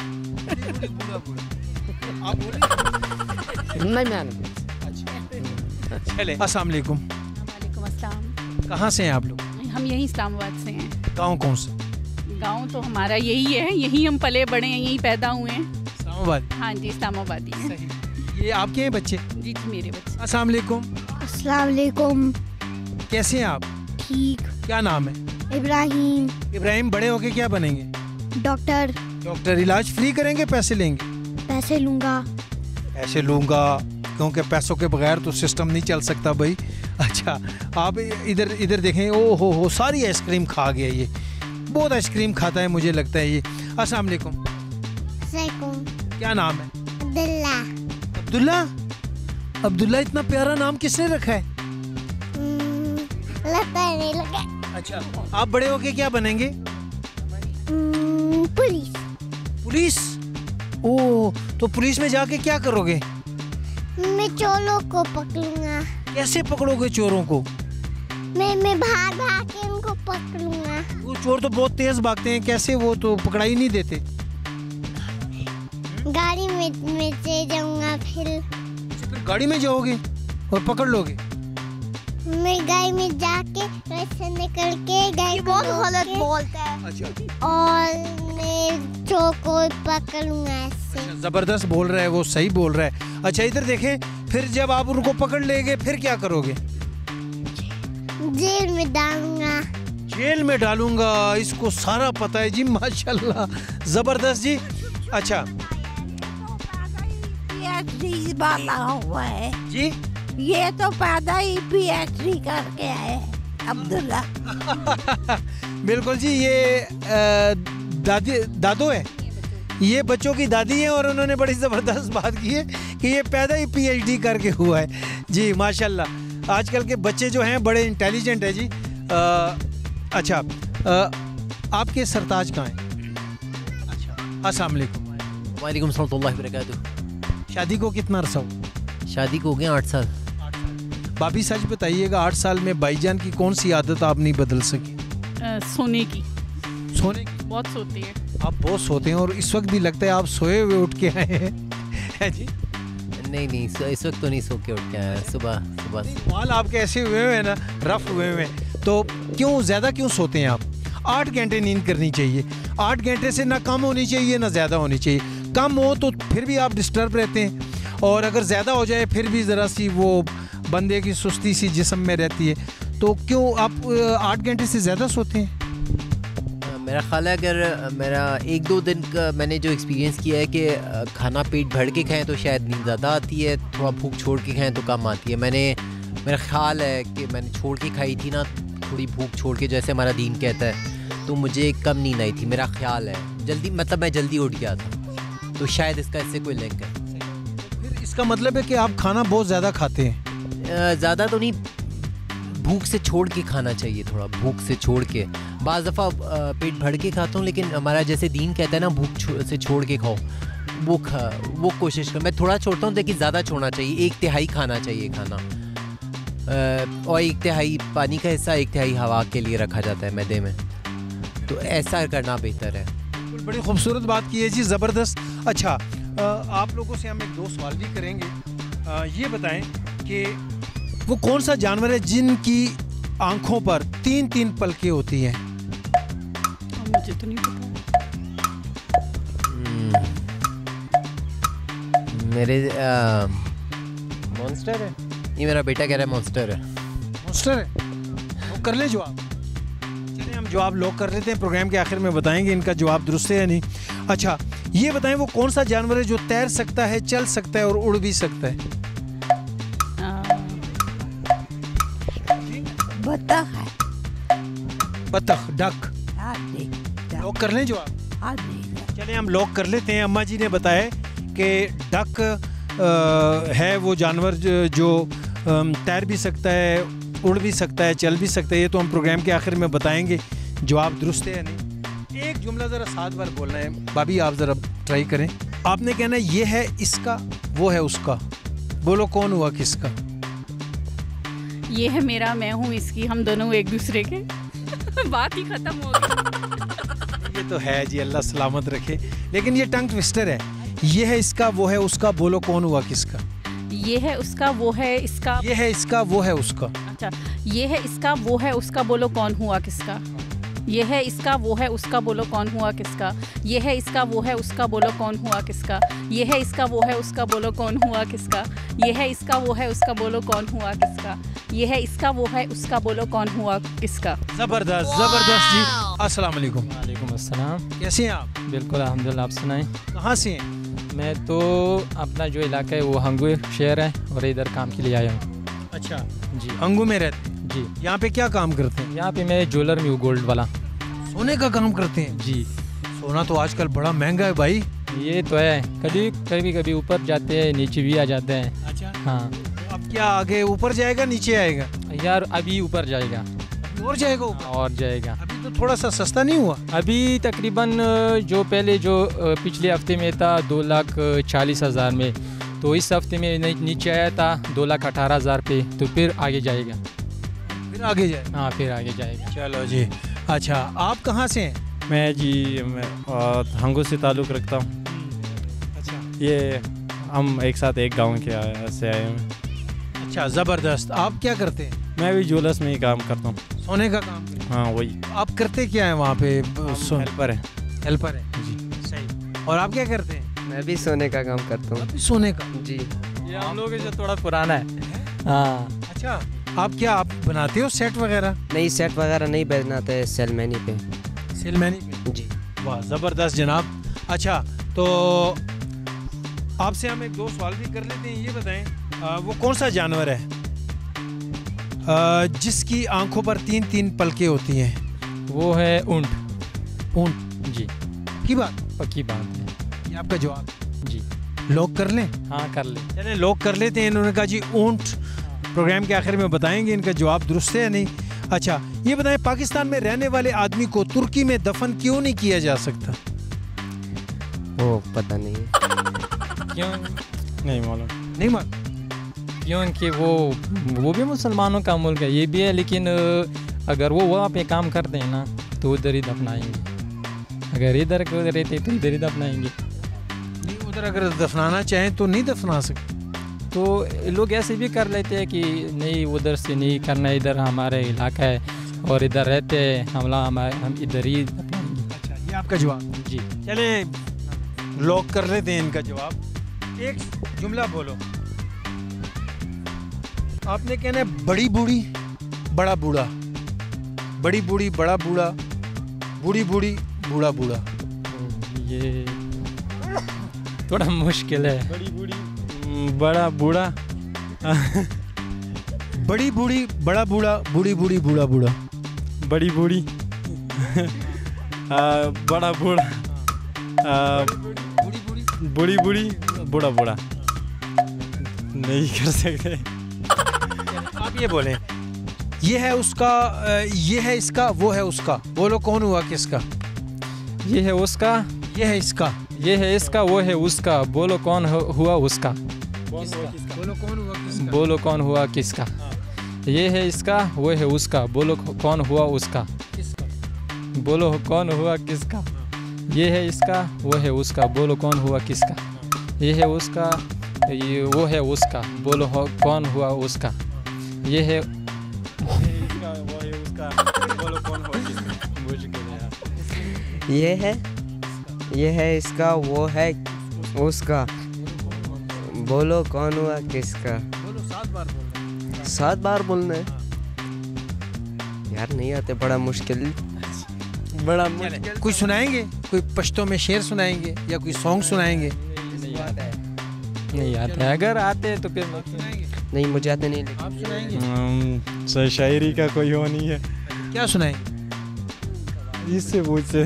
आप बोले नहीं मैं चले। अस्सलाम वालेकुम। वालेकुम अस्सलाम। कहाँ से हैं आप लोग? हम यहीं इस्लामाबाद से हैं। गाँव कौन सा? गांव तो हमारा यही है, यहीं हम पले बड़े हैं, यहीं पैदा हुए हैं। इस्लामाबाद। हाँ जी, इस्लामाबादी हैं। सही। ये आपके हैं बच्चे? जी जी मेरे बच्चे। अस्सलाम वालेकुम। अस्सलाम वालेकुम। कैसे हैं आप? ठीक। क्या नाम है? इब्राहिम। इब्राहिम, बड़े होके क्या बनेंगे? डॉक्टर। डॉक्टर। इलाज फ्री करेंगे पैसे लेंगे? पैसे लूँगा। पैसे लूँगा क्योंकि पैसों के बगैर तो सिस्टम नहीं चल सकता भाई। अच्छा, आप इधर इधर देखें। ओ हो सारी आइसक्रीम खा गया ये, बहुत आइसक्रीम खाता है मुझे लगता है ये। अस्सलाम वालेकुम। क्या नाम है? अब्दुल्ला। अब्दुल्ला? अब्दुल्ला इतना प्यारा नाम किसने रखा है? लगता नहीं लगा। अच्छा, आप बड़े होके क्या बनेंगे? पुलिस। पुलिस? ओह, तो पुलिस में जाके क्या करोगे? मैं चोरों को पकड़ूंगा। कैसे पकड़ोगे चोरों को? मैं भाग भाग के उनको पकड़ूंगा। वो चोर तो बहुत तेज भागते हैं, कैसे? वो तो पकड़ाई नहीं देते। गाड़ी में से जाऊंगा फिर गाड़ी में जाओगे और पकड़ लोगे? मैं गाड़ी में जाके वैसे निकल के गाड़ी बहुत गलत बोलता है। अच्छा। और मैं चोर को पकड़ूंगा ऐसे। जबरदस्त बोल रहा है वो, सही बोल रहा है। अच्छा, इधर देखें, फिर जब आप उनको पकड़ लेंगे फिर क्या करोगे? जेल में डालूंगा। जेल में डालूंगा, इसको सारा पता है जी, माशाल्लाह, जबरदस्त जी। अच्छा पीएचडी वाला हुआ है जी, ये तो पैदा ही पीएचडी करके आए अब्दुल्ला। बिल्कुल जी, ये दादी दादो है, ये बच्चों की दादी है और उन्होंने बड़ी ज़बरदस्त बात की है कि ये पैदा ही पीएचडी करके हुआ है जी, माशाल्लाह। आजकल के बच्चे जो हैं बड़े इंटेलिजेंट है जी। अच्छा, आपके सरताज कहाँ हैं? अच्छा, अस्सलाम वालेकुम। वालेकुम सलाम व बरकातुहू। शादी को कितना अरसा हुआ? शादी को हो गया 8 साल। भाभी सच बताइएगा, 8 साल में भाईजान की कौन सी आदत आप नहीं बदल सकी? सोने की। सोने की? बहुत सोते हैं। आप बहुत सोते हैं और इस वक्त भी लगता है आप सोए हुए उठ के आए हैं जी। नहीं, इस वक्त तो नहीं सो के उठ के आया, सुबह बाल आपके ऐसे हुए हैं ना, रफ हुए हैं, तो क्यों ज़्यादा क्यों सोते हैं आप? 8 घंटे नींद करनी चाहिए। 8 घंटे से ना कम होनी चाहिए ना ज़्यादा होनी चाहिए। कम हो तो फिर भी आप डिस्टर्ब रहते हैं, और अगर ज़्यादा हो जाए फिर भी ज़रा सी वो बंदे की सुस्ती सी जिस्म में रहती है। तो क्यों आप 8 घंटे से ज़्यादा सोते हैं? मेरा ख्याल है अगर मेरा 1-2 दिन का मैंने जो एक्सपीरियंस किया है कि खाना पेट भर के खाएं तो शायद नींद ज़्यादा आती है, थोड़ा भूख छोड़ के खाएं तो कम आती है। मेरा ख्याल है कि मैंने छोड़ के खाई थी ना, थोड़ी भूख छोड़ के, जैसे हमारा दीन कहता है, तो मुझे कम नींद आई थी। मेरा ख्याल है जल्दी, मतलब मैं जल्दी उठ गया था, तो शायद इसका इससे कोई लिंक है। फिर इसका मतलब है कि आप खाना बहुत ज़्यादा खाते हैं? ज़्यादा तो नहीं, भूख से छोड़ के खाना चाहिए, थोड़ा भूख से छोड़ के। बाज़ दफ़ा पेट भर के खाता हूँ, लेकिन हमारा जैसे दीन कहता है ना, भूख से छोड़ के खाओ, वो कोशिश कर। मैं थोड़ा छोड़ता हूँ लेकिन ज़्यादा छोड़ना चाहिए। 1/3 खाना चाहिए खाना, और 1/3 पानी का हिस्सा, 1/3 हवा के लिए रखा जाता है मैदे में, तो ऐसा करना बेहतर है। बड़ी खूबसूरत बात की है जी, ज़बरदस्त। अच्छा, आप लोगों से हम एक 2 सवाल भी करेंगे। ये बताएं कि वो कौन सा जानवर है जिनकी आंखों पर 3-3 पलकें होती हैं? मुझे तो नहीं पता। मेरे मॉन्स्टर है, ये मेरा बेटा कह रहा है मॉन्स्टर है। मॉन्स्टर है? वो कर ले जवाब। चलिए हम जवाब लॉक कर लेते हैं, प्रोग्राम के आखिर में बताएंगे इनका जवाब दुरुस्त है या नहीं। अच्छा, ये बताएं वो कौन सा जानवर है जो तैर सकता है, चल सकता है और उड़ भी सकता है? बतख है। बतख, डक। लॉक कर लें जवाब? चलिए हम लॉक कर लेते हैं। अम्मा जी ने बताया कि डक है वो जानवर जो तैर भी सकता है, उड़ भी सकता है, चल भी सकता है। ये तो हम प्रोग्राम के आखिर में बताएंगे जवाब दुरुस्त है या नहीं। एक जुमला ज़रा 7 बार बोलना है। भाभी आप ज़रा ट्राई करें। आपने कहना है ये है इसका, वो है उसका। बोलो कौन हुआ किसका? ये है मेरा, मैं हूँ इसकी, हम दोनों एक दूसरे के। बात ही खत्म हो गई। ये तो है जी, अल्लाह सलामत रखे। लेकिन ये टंग ट्विस्टर है। ये है इसका, वो है उसका। बोलो कौन हुआ किसका? ये है उसका, वो है इसका। ये है इसका, वो है उसका। अच्छा, ये है इसका, वो है उसका। बोलो कौन हुआ किसका? ये है इसका, वो है उसका। बोलो कौन हुआ किसका? ये है इसका, वो है उसका। बोलो कौन हुआ किसका? ये है इसका, वो है उसका। बोलो कौन हुआ किसका? ये है इसका, वो है उसका। बोलो कौन हुआ किसका? ये है इसका, वो है उसका। बोलो कौन हुआ किसका? जबरदस्त जबरदस्त जी। अस्सलाम वालेकुम। वालेकुम अस्सलाम। कैसे हैं आप? बिल्कुल अल्हम्दुलिल्लाह, आप सुनाएं। कहाँ से हैं? मैं तो अपना जो इलाका है वो हंगू शहर है और इधर काम के लिए आया हूँ। अच्छा जी, हंगू में रहते हैं? जी। यहाँ पे क्या काम करते हैं? यहाँ पे मैं ज्वेलर में हूँ, गोल्ड वाला। सोने का काम करते हैं? जी। सोना तो आजकल बड़ा महंगा है भाई। ये तो है, कभी कभी ऊपर जाते हैं, नीचे भी आ जाते हैं। अच्छा हाँ। अब क्या आगे ऊपर जाएगा नीचे आएगा? यार अभी ऊपर जाएगा। और जाएगा ऊपर? और जाएगा। अभी तो थोड़ा सा सस्ता नहीं हुआ? अभी तकरीबन जो पहले जो पिछले हफ्ते में था 2,40,000 में, तो इस हफ्ते में नीचे आया था 2,18,000 पे, तो फिर आगे जाएगा। फिर आगे जाएगा? हाँ, फिर आगे जाएगा। चलो जी। अच्छा, आप कहाँ से हैं? मैं हंगू से ताल्लुक़ रखता हूँ। अच्छा। ये हम एक साथ एक गांव के से आए हैं। अच्छा, ज़बरदस्त। आप क्या करते हैं? मैं भी ज्वेलर्स में ही काम करता हूँ। सोने का काम? हाँ वही। आप करते क्या है वहाँ पे? हेल्पर है। हेल्पर है जी, सही। और आप क्या करते हैं? मैं भी सोने का काम करता हूँ। अभी सोने का? जी। ये हम लोग से थोड़ा पुराना है। हाँ। अच्छा, आप बनाते हो सेट वगैरह? नहीं, सेट वगैरह नहीं बनाते, सेलमैनी पे। सेलमैनी पे? जी। वाह, ज़बरदस्त जनाब। अच्छा, तो आपसे हम एक दो सवाल भी कर लेते हैं। ये बताएं, वो कौन सा जानवर है जिसकी आंखों पर 3-3 पलकें होती हैं? वो है ऊंट। ऊंट? जी। की बात? पक्की बात है। ये आपका जवाब? जी। लॉक कर लें? हाँ, कर लें। चलें लॉक कर लेते हैं। इन्होंने कहा जी ऊंट। प्रोग्राम के आखिर में बताएंगे इनका जवाब दुरुस्त है या नहीं। अच्छा, ये बताएं, पाकिस्तान में रहने वाले आदमी को तुर्की में दफन क्यों नहीं किया जा सकता? वो पता नहीं है। क्यों? नहीं मालूम। नहीं मालूम? क्योंकि वो भी मुसलमानों का मुल्क है, ये भी है, लेकिन अगर वो वहाँ पे काम करते हैं ना तो उधर ही दफनाएंगे। अगर इधर के उधर रहते तो इधर ही दफनाएंगे। नहीं, उधर अगर दफनाना चाहें तो नहीं दफना सकते। तो लोग ऐसे भी कर लेते हैं कि नहीं, उधर से नहीं करना, इधर हमारे इलाका है और इधर रहते हैं, हम इधर ही दफनाएंगे। अच्छा, ये आपका जवाब? जी। चलें लॉक कर लेते हैं इनका जवाब। एक जुमला बोलो। आपने कहना है बड़ी बूढ़ी बड़ा बूढ़ा, बड़ी बूढ़ी बड़ा बूढ़ा, बूढ़ी बूढ़ी बूढ़ा बूढ़ा। ये थोड़ा मुश्किल है। बड़ी बूढ़ी बड़ा बूढ़ा। बड़ी बूढ़ी बड़ा बूढ़ा, बूढ़ी बूढ़ी बूढ़ा बूढ़ा। बड़ी बूढ़ी बड़ा बूढ़ा, बूढ़ी बूढ़ी बूढ़ा बूढ़ा। नहीं कर सकते। आप ये बोलें, ये है उसका, ये है इसका, वो है उसका। बोलो कौन हुआ किसका? ये है उसका, ये है इसका, ये है इसका, वो है उसका। बोलो कौन हुआ उसका? बोलो कौन हुआ किसका? बोलो कौन हुआ किसका? ये है इसका, वो है उसका। बोलो कौन हुआ उसका? बोलो कौन हुआ किसका? ये है इसका, वो है उसका। बोलो कौन हुआ किसका? ये है उसका, ये वो है उसका। बोलो कौन हुआ उसका? ये है इसका, वो है उसका। बोलो कौन हुआ किसका? मुश्किल है यार। ये है इसका, वो है उसका। बोलो कौन हुआ किसका? बोलो 7 बार बोलना। 7 बार बोलना है यार, नहीं आते, बड़ा मुश्किल। बड़ा मुश्किल। कोई सुनाएंगे? कोई पश्तो में शेर सुनाएंगे या कोई सॉन्ग सुनाएंगे? नहीं आते। अगर आते तो फिर नहीं, मुझे आते नहीं। आप सुनाएंगे? शायरी का कोई हो नहीं है। क्या सुनाएंगे? इससे पूछे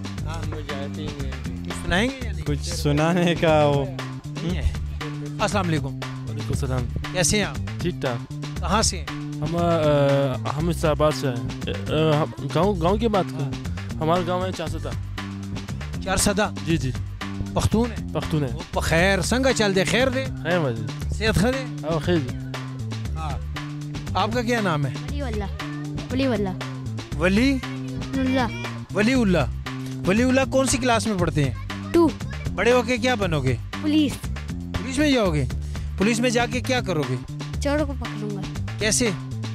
सुनाएंगे या नहीं? कुछ सुनाने का वो नहीं है। अस्सलाम वालेकुम। वालेकुम सलाम। कैसे हैं आप? ठीक ठाक। कहाँ से हैं? हम इस्लामाबाद से हैं। गांव की बात कर। हमारा गांव है चासता। चार सदा जी जी पख्तून है पख्तून है वो खैर संगा चल दे खैर दे जी सेहत खरे हाँ खैर जी हाँ आपका क्या नाम है वलीउल्लाह वलीउल्लाह कौन सी क्लास में पढ़ते हैं 2 बड़े होके क्या बनोगे पुलिस में जाओगे पुलिस में जाके क्या करोगे चोरों को पकड़ूंगा कैसे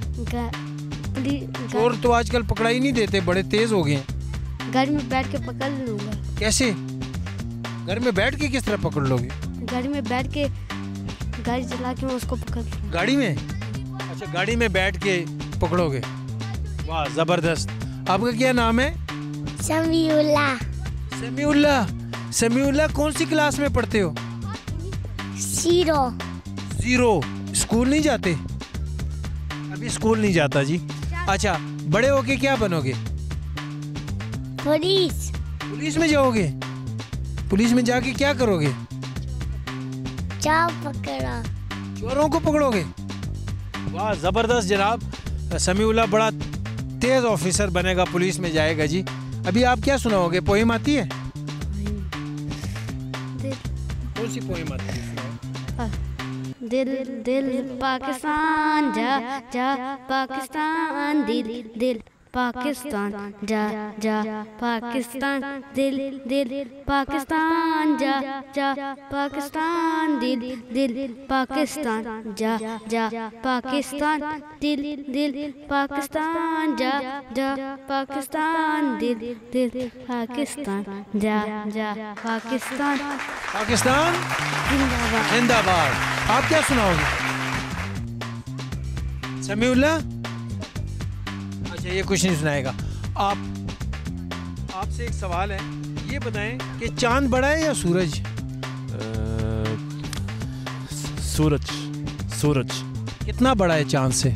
पुलिस चोर तो आजकल पकड़ा ही नहीं देते बड़े तेज हो गए हैं घर में बैठ के पकड़ लूंगा कैसे घर में बैठ के किस तरह पकड़ लोगे घर में बैठ के गाड़ी चला के मैं उसको पकड़ लूंगा गाड़ी में अच्छा गाड़ी में बैठ के पकड़ोगे वाह जबरदस्त आपका क्या नाम है समीउल्लाह कौन सी क्लास में पढ़ते हो 0 स्कूल नहीं जाते अभी स्कूल नहीं जाता जी अच्छा बड़े होके क्या बनोगे पुलिस में जाओगे पुलिस में जाके क्या करोगे चोरों को पकड़ोगे वाह जबरदस्त जनाब समीउल्लाह बड़ा तेज ऑफिसर बनेगा पुलिस में जाएगा जी अभी आप क्या सुनाओगे पोएम आती है कौन सी पोएम आती है दिल दिल पाकिस्तान जा जा पाकिस्तान दिल दिल पाकिस्तान जा जा पाकिस्तान दिल दिल पाकिस्तान जा जा पाकिस्तान दिल दिल पाकिस्तान जा जा पाकिस्तान दिल दिल पाकिस्तान जा जा पाकिस्तान दिल दिल पाकिस्तान जा जा पाकिस्तान जिंदाबाद आप क्या सुनाओगे समीउल्लाह अच्छा ये कुछ नहीं सुनाएगा आपसे एक सवाल है ये बताएं कि चांद बड़ा है या सूरज सूरज कितना बड़ा है चांद से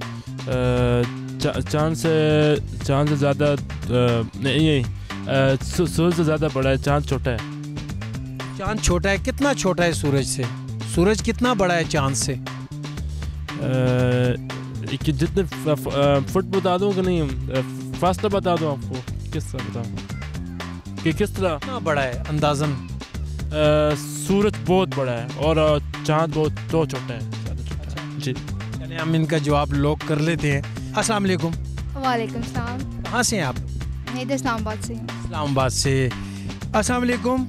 चांद से ज़्यादा नहीं सूरज से ज़्यादा बड़ा है चांद छोटा है चांद छोटा है कितना छोटा है सूरज से सूरज कितना बड़ा है चांद से जितने फुट बता दूँ कि नहीं फासला बता दूँ आपको किस तरह बताऊँ कि किस तरह कितना बड़ा है अंदाजन सूरज बहुत बड़ा है और चांद बहुत तो छोटा है ज़्यादा छोटा है जी चलिए हम इनका जवाब लॉक कर लेते हैं अस्सलाम वालेकुम वालेकुम सलाम कहाँ से हैं आप मैं तो इस्लामाबाद से हूँ इस्लामाबाद से अस्सलाम वालेकुम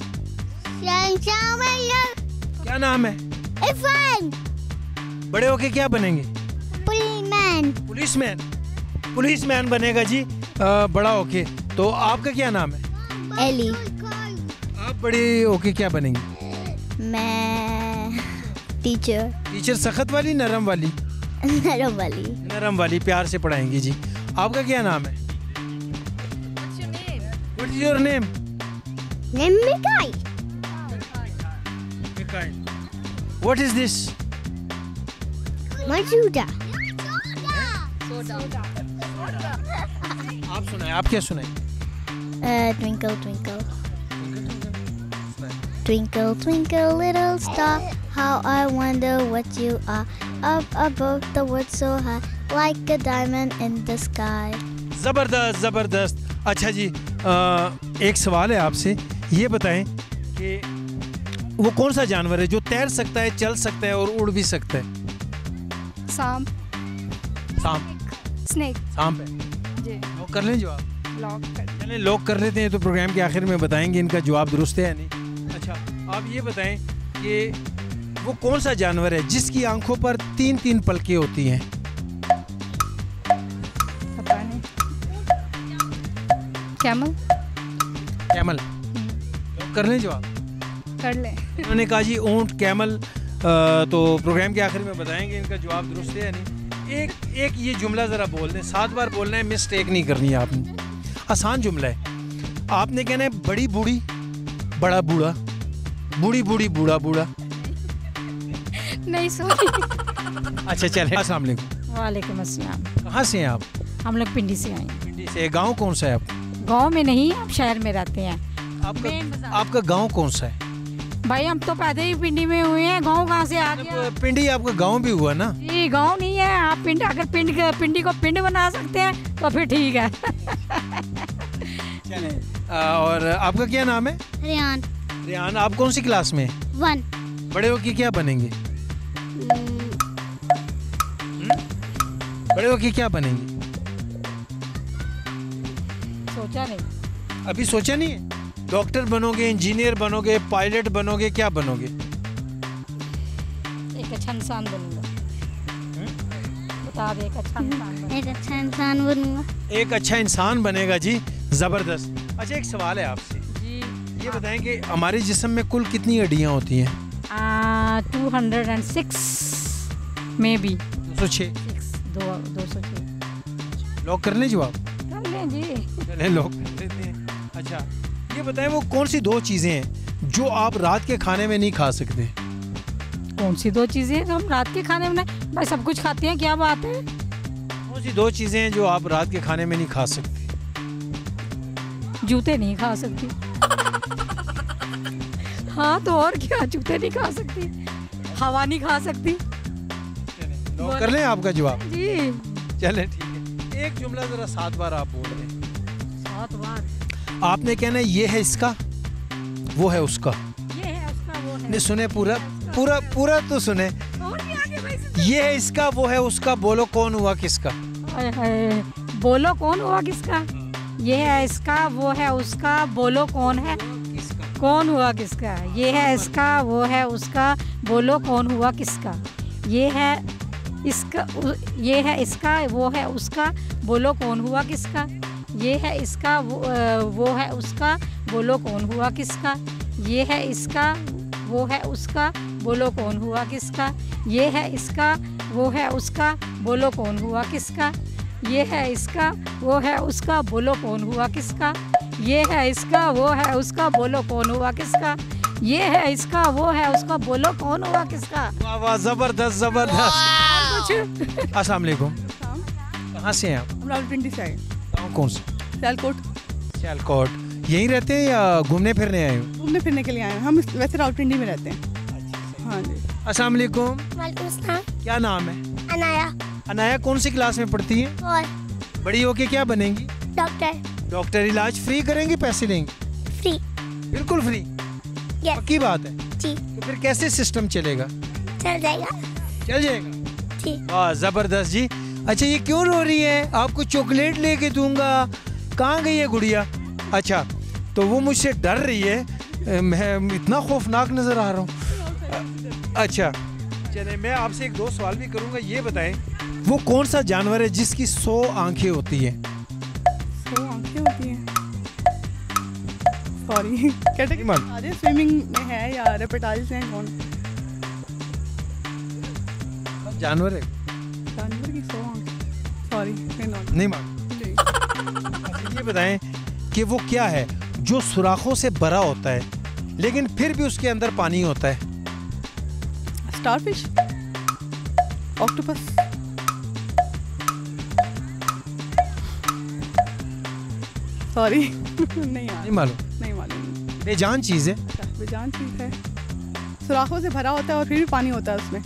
क्या नाम है इरफान बड़े होके क्या बनेंगे पुलिसमैन बनेगा जी बड़ा होके तो आपका क्या नाम है एली आप बड़े होके क्या बनेंगे मैं टीचर सख्त वाली नरम वाली नरम वाली प्यार से पढ़ाएंगी जी आपका क्या नाम है What is your name? Mikai. What is this? Majuda. आप सुनाए आप क्या सुनाए Twinkle twinkle twinkle twinkle little star how I wonder what you are up above the world so high like a diamond in the sky जबरदस्त अच्छा जी एक सवाल है आपसे ये बताएं कि वो कौन सा जानवर है जो तैर सकता है चल सकता है और उड़ भी सकता है सांप स्नेक सांप है जी लॉक कर लें जवाब लॉक लॉक कर लेते हैं तो प्रोग्राम के आखिर में बताएंगे इनका जवाब दुरुस्त है या नहीं अच्छा आप ये बताएं कि वो कौन सा जानवर है जिसकी आंखों पर 3-3 पलकें होती हैं पता नहीं कैमल लॉक कर लें जवाब कर ले उन्होंने कहा जी ऊंट कैमल तो प्रोग्राम के आखिर में बताएंगे इनका जवाब दुरुस्त है या नहीं एक ये जुमला ज़रा बोल दें 7 बार बोलना है मिस्टेक नहीं करनी है आपने आसान जुमला है आपने कहना है बड़ी बूढ़ी बड़ा बूढ़ा बूढ़ी बूढ़ी बूढ़ा बूढ़ा नहीं सॉरी अच्छा चले अस्सलाम वालेकुम वालेकुम अस्सलाम कहाँ से हैं आप हम लोग पिंडी से आए हैं पिंडी से गांव कौन सा है आप गांव में नहीं आप शहर में रहते हैं आपका गांव कौन सा है भाई हम तो पैदा ही पिंडी में हुए हैं गांव कहाँ से आ गया पिंडी आपका गांव भी हुआ ना जी गांव नहीं है आप पिंडी को पिंड बना सकते हैं तो फिर ठीक है और आपका क्या नाम है? रेहान। रेहान, आप कौन सी क्लास में? 1। बड़े होके क्या बनेंगे? बड़े होके क्या बनेंगे? सोचा नहीं। अभी सोचा नहीं है? डॉक्टर बनोगे, इंजीनियर बनोगे, पायलट बनोगे, क्या बनोगे? एक अच्छा इंसान बनूंगा। बता दे, एक अच्छा इंसान बनूंगा। एक अच्छा इंसान बनूंगा। एक अच्छा इंसान बनेगा जी, जबरदस्त। अच्छा, एक सवाल है आपसे जी। ये बताएं कि हमारे जिस्म में कुल कितनी हड्डियां होती हैं? 206 में भी 206। 206। लॉक कर लें जवाब? कर लें जी। चलें लॉक कर लेते हैं। अच्छा, ये बताएं वो कौन सी 2 चीज़ें हैं जो आप रात के खाने में नहीं खा सकते? कौन सी 2 चीजें हम रात के खाने में भाई सब कुछ खाते हैं, क्या बात है? कौन सी 2 चीज़ें हैं जो आप रात के खाने में नहीं खा सकते? जूते नहीं खा सकती। हाँ तो और क्या, जूते नहीं खा सकती, हवा नहीं खा सकती। लॉक कर लें आपका जवाब? जी। चलें ठीक है। एक जुमला जरा 7 बार आप बोल दें। 7 बार। आपने कहना है ये है इसका, वो है उसका। ये है उसका, वो है। नहीं सुने, पूरा पूरा पूरा तो सुने। ये है इसका, वो है उसका, बोलो कौन हुआ किसका? हाय हाय, बोलो कौन हुआ किसका? ये है इसका, वो है उसका, बोलो कौन है कौन हुआ किसका? ये है इसका, वो है उसका, बोलो कौन हुआ किसका? ये है इसका, ये है इसका, वो है उसका, बोलो कौन हुआ किसका? ये है इसका, वो है उसका, बोलो कौन हुआ किसका? ये है इसका, वो है उसका, बोलो कौन हुआ किसका? ये है इसका, वो है उसका, बोलो कौन हुआ किसका? ये है इसका, वो है उसका, बोलो कौन हुआ किसका? ये है इसका, वो है उसका, बोलो कौन हुआ किसका? ये है इसका, वो है उसका, बोलो कौन हुआ किसका? वाह वाह, जबरदस्त जबरदस्त। अस्सलाम वालेकुम। कहाँ से हैं आप? रावलपिंडी से आए। गाँव कौन सा? सियालकोट। सियालकोट। यहीं रहते हैं या घूमने फिरने आए हो? घूमने फिरने के लिए आए हैं हम, वैसे रावलपिंडी में रहते हैं। हाँ जी। अस्सलाम वालेकुम। वालेकुम सलाम। क्या नाम है? अनाया। अनाया कौन सी क्लास में पढ़ती है? और बड़ी होके क्या बनेंगी? डॉक्टर। डॉक्टर। इलाज फ्री करेंगी, पैसे लेंगी? फ्री। बिल्कुल फ्री? यस। पक्की बात है? जी। तो फिर कैसे सिस्टम चलेगा? चल जाएगा। चल जाएगा जी। वाह जबरदस्त जी। अच्छा, ये क्यों रो रही है? आपको चॉकलेट लेके दूंगा। कहाँ गई है गुड़िया? अच्छा, तो वो मुझसे डर रही है, मैं इतना खौफनाक नजर आ रहा हूँ। अच्छा चले, मैं आपसे 1-2 सवाल भी करूंगा। ये बताएं वो कौन सा जानवर है जिसकी 100 आंखें होती हैं? 100 आंखें होती हैं? सॉरी, कैटेगरी स्विमिंग में है या रेप्टाइल्स हैं? कौन जानवर है? जानवर की 100 आंखें? सॉरी, नहीं मालूम। ये बताएं कि वो क्या है जो सुराखों से भरा होता है लेकिन फिर भी उसके अंदर पानी होता है? स्टारफिश, ऑक्टोपस, सॉरी नहीं मालूम। नहीं मालूम। बेजान चीज है। बेजान चीज है, सुराखों से भरा होता है और फिर भी पानी होता है उसमें।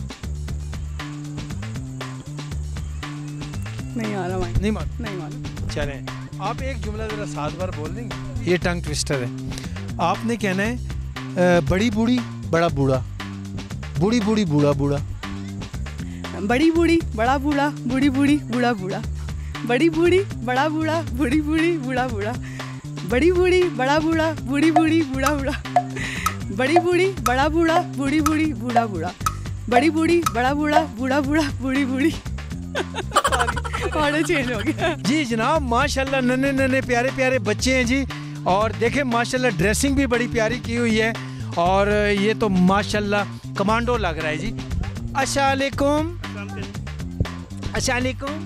नहीं आ रहा भाई। नहीं मालूम। नहीं मालूम। चलें, आप एक जुमला जरा 7 बार बोल देंगे? ये टंग ट्विस्टर है। आपने कहना है बड़ी बूढ़ी बड़ा बूढ़ा, बूढ़ी बूढ़ी बूढ़ा बूढ़ा। बड़ी बूढ़ी बड़ा बूढ़ा, बूढ़ी बूढ़ी बूढ़ा बूढ़ा। बड़ी बूढ़ी बड़ा बूढ़ा, बूढ़ी बूढ़ी बूढ़ा बूढ़ा। बड़ी बूढ़ी बड़ा बूढ़ा, बूढ़ी बूढ़ी बूढ़ा बूढ़ा। बड़ी बूढ़ी बड़ा बूढ़ा, बूढ़ी बूढ़ी बूढ़ा बूढ़ा। बड़ी बूढ़ी बड़ा बूढ़ा, बूढ़ा बूढ़ा बूढ़ी बूढ़ी। ऑर्डर चेंज हो गया जी जनाब। माशाल्लाह, नन्हे नन्हे प्यारे प्यारे बच्चे हैं जी। और देखें माशाल्लाह ड्रेसिंग भी बड़ी प्यारी की हुई है और ये तो माशाल्लाह कमांडो लग रहा है जी। अस्सलाम वालेकुम। अस्सलाम वालेकुम।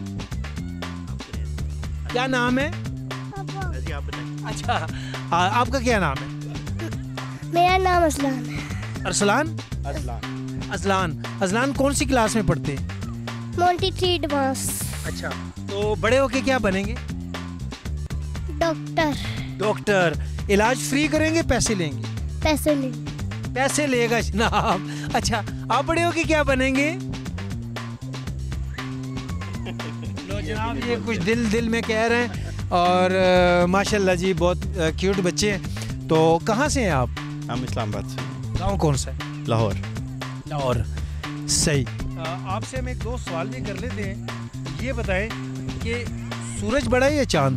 क्या नाम है? अच्छा, आपका क्या नाम है? मेरा नाम असलान है। अरसलान? अजलान। अजलान कौन सी क्लास में पढ़ते हैं? Monty 3 advance. अच्छा, तो बड़े होके क्या बनेंगे? डॉक्टर। डॉक्टर। इलाज फ्री करेंगे, पैसे लेंगे? पैसे लेंगे। पैसे लेगा जनाब। अच्छा, आप बड़े होके क्या बनेंगे? लो जनाब, ये कुछ दिल में कह रहे हैं और माशाल्लाह जी बहुत क्यूट बच्चे हैं। तो कहाँ से हैं आप? हम इस्लामाबाद से। गांव कौन सा है? लाहौर। लाहौर, सही। आपसे हम एक दो सवाल भी कर लेते हैं। ये बताएं कि सूरज बड़ा है या चांद?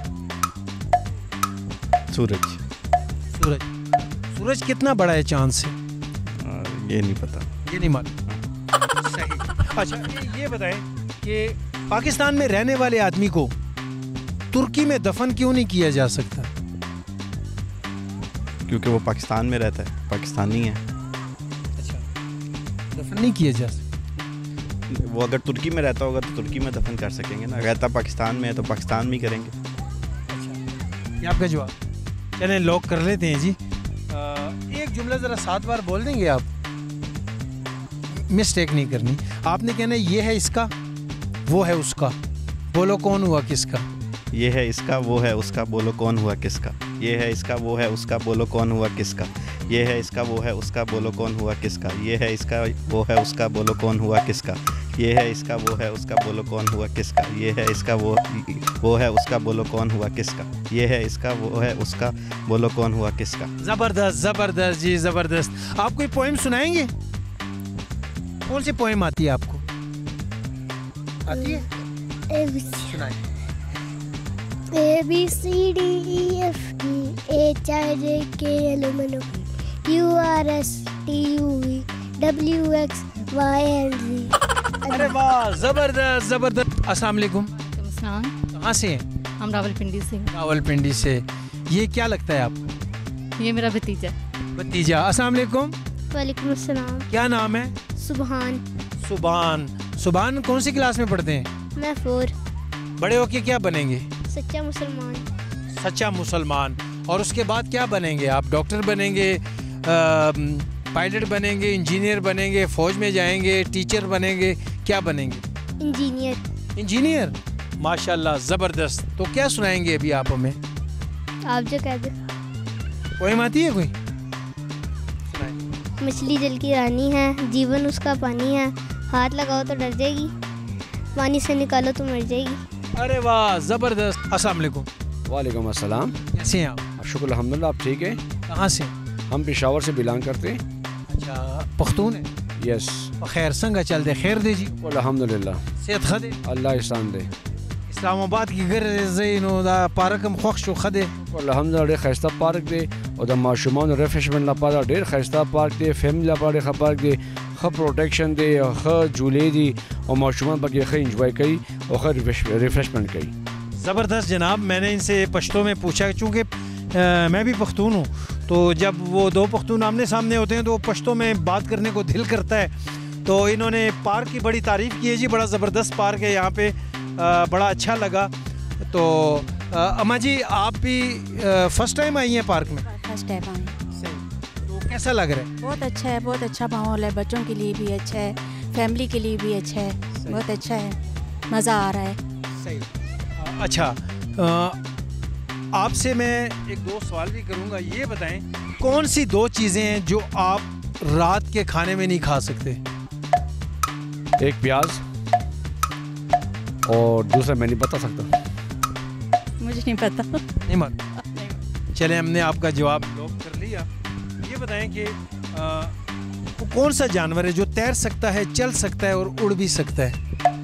सूरज। सूरज। सूरज कितना बड़ा है चांद से? ये नहीं पता। ये नहीं मालूम। सही। अच्छा ये बताएं कि पाकिस्तान में रहने वाले आदमी को तुर्की में दफन क्यों नहीं किया जा सकता? क्योंकि वो पाकिस्तान में रहता है, पाकिस्तानी है। अच्छा, दफन नहीं किया जा सकता। वो अगर तुर्की में रहता होगा तो तुर्की में दफन कर सकेंगे ना, रहता पाकिस्तान में है तो पाकिस्तान में ही करेंगे। अच्छा, ये आपका जवाब। चलें लॉक कर लेते हैं जी। एक जुमला ज़रा 7 बार बोल देंगे आप, मिस्टेक नहीं करनी। आपने कहना ये है इसका, वो है उसका, बोलो कौन हुआ किसका? ये है इसका, वो है उसका, बोलो कौन हुआ किसका? ये है इसका, वो है उसका, बोलो कौन हुआ किसका? ये है इसका, वो है उसका, बोलो कौन हुआ किसका? ये है इसका, वो है उसका, बोलो कौन हुआ किसका? ये है इसका, वो है उसका, बोलो कौन हुआ किसका? ये है इसका, वो है उसका, बोलो कौन हुआ किसका? ये है इसका, वो है उसका, बोलो कौन हुआ किसका? ज़बरदस्त, ज़बरदस्त जी, ज़बरदस्त। आप कोई पोएम सुनाएंगे? कौन सी पोएम आती है आपको? आती है? सुनाइए। A B C D E F G H I J K L M N O P Q R S T U V W X Y and Z। अरे वाह, ज़बरदस्त ज़बरदस्त। अस्सलाम वालेकुम। अस्सलाम। कहाँ से हैं? हम रावलपिंडी से। रावलपिंडी से। ये क्या लगता है आपको? ये मेरा भतीजा। भतीजा। अस्सलाम वालेकुम। वालेकुम अस्सलाम। क्या नाम है? सुबहान। सुबहान। सुबहान कौन सी क्लास में पढ़ते हैं? मैं 4। बड़े होके क्या बनेंगे? सच्चा मुसलमान। सच्चा मुसलमान। और उसके बाद क्या बनेंगे आप? डॉक्टर बनेंगे, पायलट बनेंगे, इंजीनियर बनेंगे, फौज में जाएंगे, टीचर बनेंगे, क्या बनेंगे? इंजीनियर। इंजीनियर, माशाल्लाह ज़बरदस्त। तो क्या सुनाएंगे अभी आप हमें? आप जो कह दो। पोएम आती है कोई? मछली जल की रानी है, जीवन उसका पानी है, हाथ लगाओ तो डर जाएगी, पानी से निकालो तो मर जाएगी। अरे वाह, ज़बरदस्त। अस्सलाम वालेकुम। वालेकुम अस्सलाम। कैसे हैं आप? शुक्र अल्हम्दुलिल्लाह, आप ठीक हैं? कहाँ से? हम पेशावर से बिलोंग करते हैं। अच्छा, पख्तून है? यस। खैर संगा चल दे, खैर दे जी। अल्हम्दुलिल्लाह। सेहत खदे? अल्लाह ihsan दे। इस्लामाबाद की घर ज़ैनो दा पार्कम خوښ खदे? अल्हम्दुलिल्लाह खैस्ता पार्क दे और द माशुमान रिफ्रेशमेंट लपारा ढेर खैस्ता पार्क दे, फैमिली लपारे ख पार्क दे, ख प्रोटेक्शन दे, ख झूले दी और माशुमान पके ख एंजॉय कई और ख रिफ्रेशमेंट कई। ज़बरदस्त जनाब। मैंने इनसे पश्तो में पूछा, चूँकि मैं भी पख्तून हूँ, तो जब वो दो पख्तून आमने सामने होते हैं तो पश्तो में बात करने को दिल करता है। तो इन्होंने पार्क की बड़ी तारीफ़ की है जी, बड़ा ज़बरदस्त पार्क है यहाँ पे, बड़ा अच्छा लगा। तो अम्मा जी आप भी फर्स्ट टाइम आई हैं पार्क में? फर्स्ट टाइम आई। सही। तो कैसा लग रहा है? बहुत अच्छा है, बहुत अच्छा माहौल है, बच्चों के लिए भी अच्छा है, फैमिली के लिए भी अच्छा है, बहुत अच्छा है, मज़ा आ रहा है। सही। अच्छा, आपसे मैं एक दो सवाल भी करूँगा। ये बताएं कौन सी 2 चीज़ें हैं जो आप रात के खाने में नहीं खा सकते? एक प्याज और दूसरा मैं नहीं बता सकता। मुझे नहीं पता। नहीं मालूम। चले, हमने आपका जवाब लॉक कर लिया। ये बताएं कि वो कौन सा जानवर है जो तैर सकता है, चल सकता है और उड़ भी सकता है?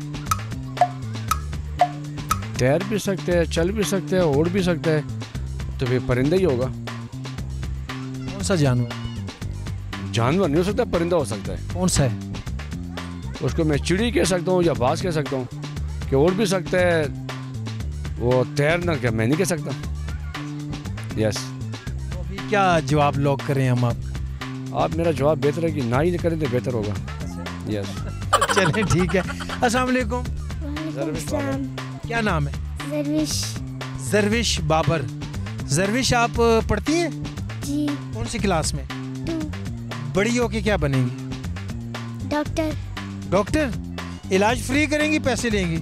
तैर भी सकते हैं, चल भी सकते हैं, उड़ भी सकते हैं, तो फिर परिंदा ही होगा। कौन सा जानवर? जानवर नहीं हो सकता, परिंदा हो सकता है। कौन सा है? उसको मैं चिड़ी कह सकता हूँ या बाज कह सकता हूँ, कि उड़ भी सकता है, वो तैरना क्या मैं नहीं कह सकता। यस। तो अभी क्या जवाब लॉक करें हम आप मेरा जवाब बेहतर है कि ना ही करें तो बेहतर होगा। यस। चलें ठीक है। अस्सलाम वालेकुम। क्या नाम है? जरविश। जरविश बाबर। जरविश आप पढ़ती हैं? जी। कौन सी क्लास में? 2। बड़ी होके क्या बनेंगी? डॉक्टर। डॉक्टर? इलाज फ्री करेंगी, पैसे लेंगी?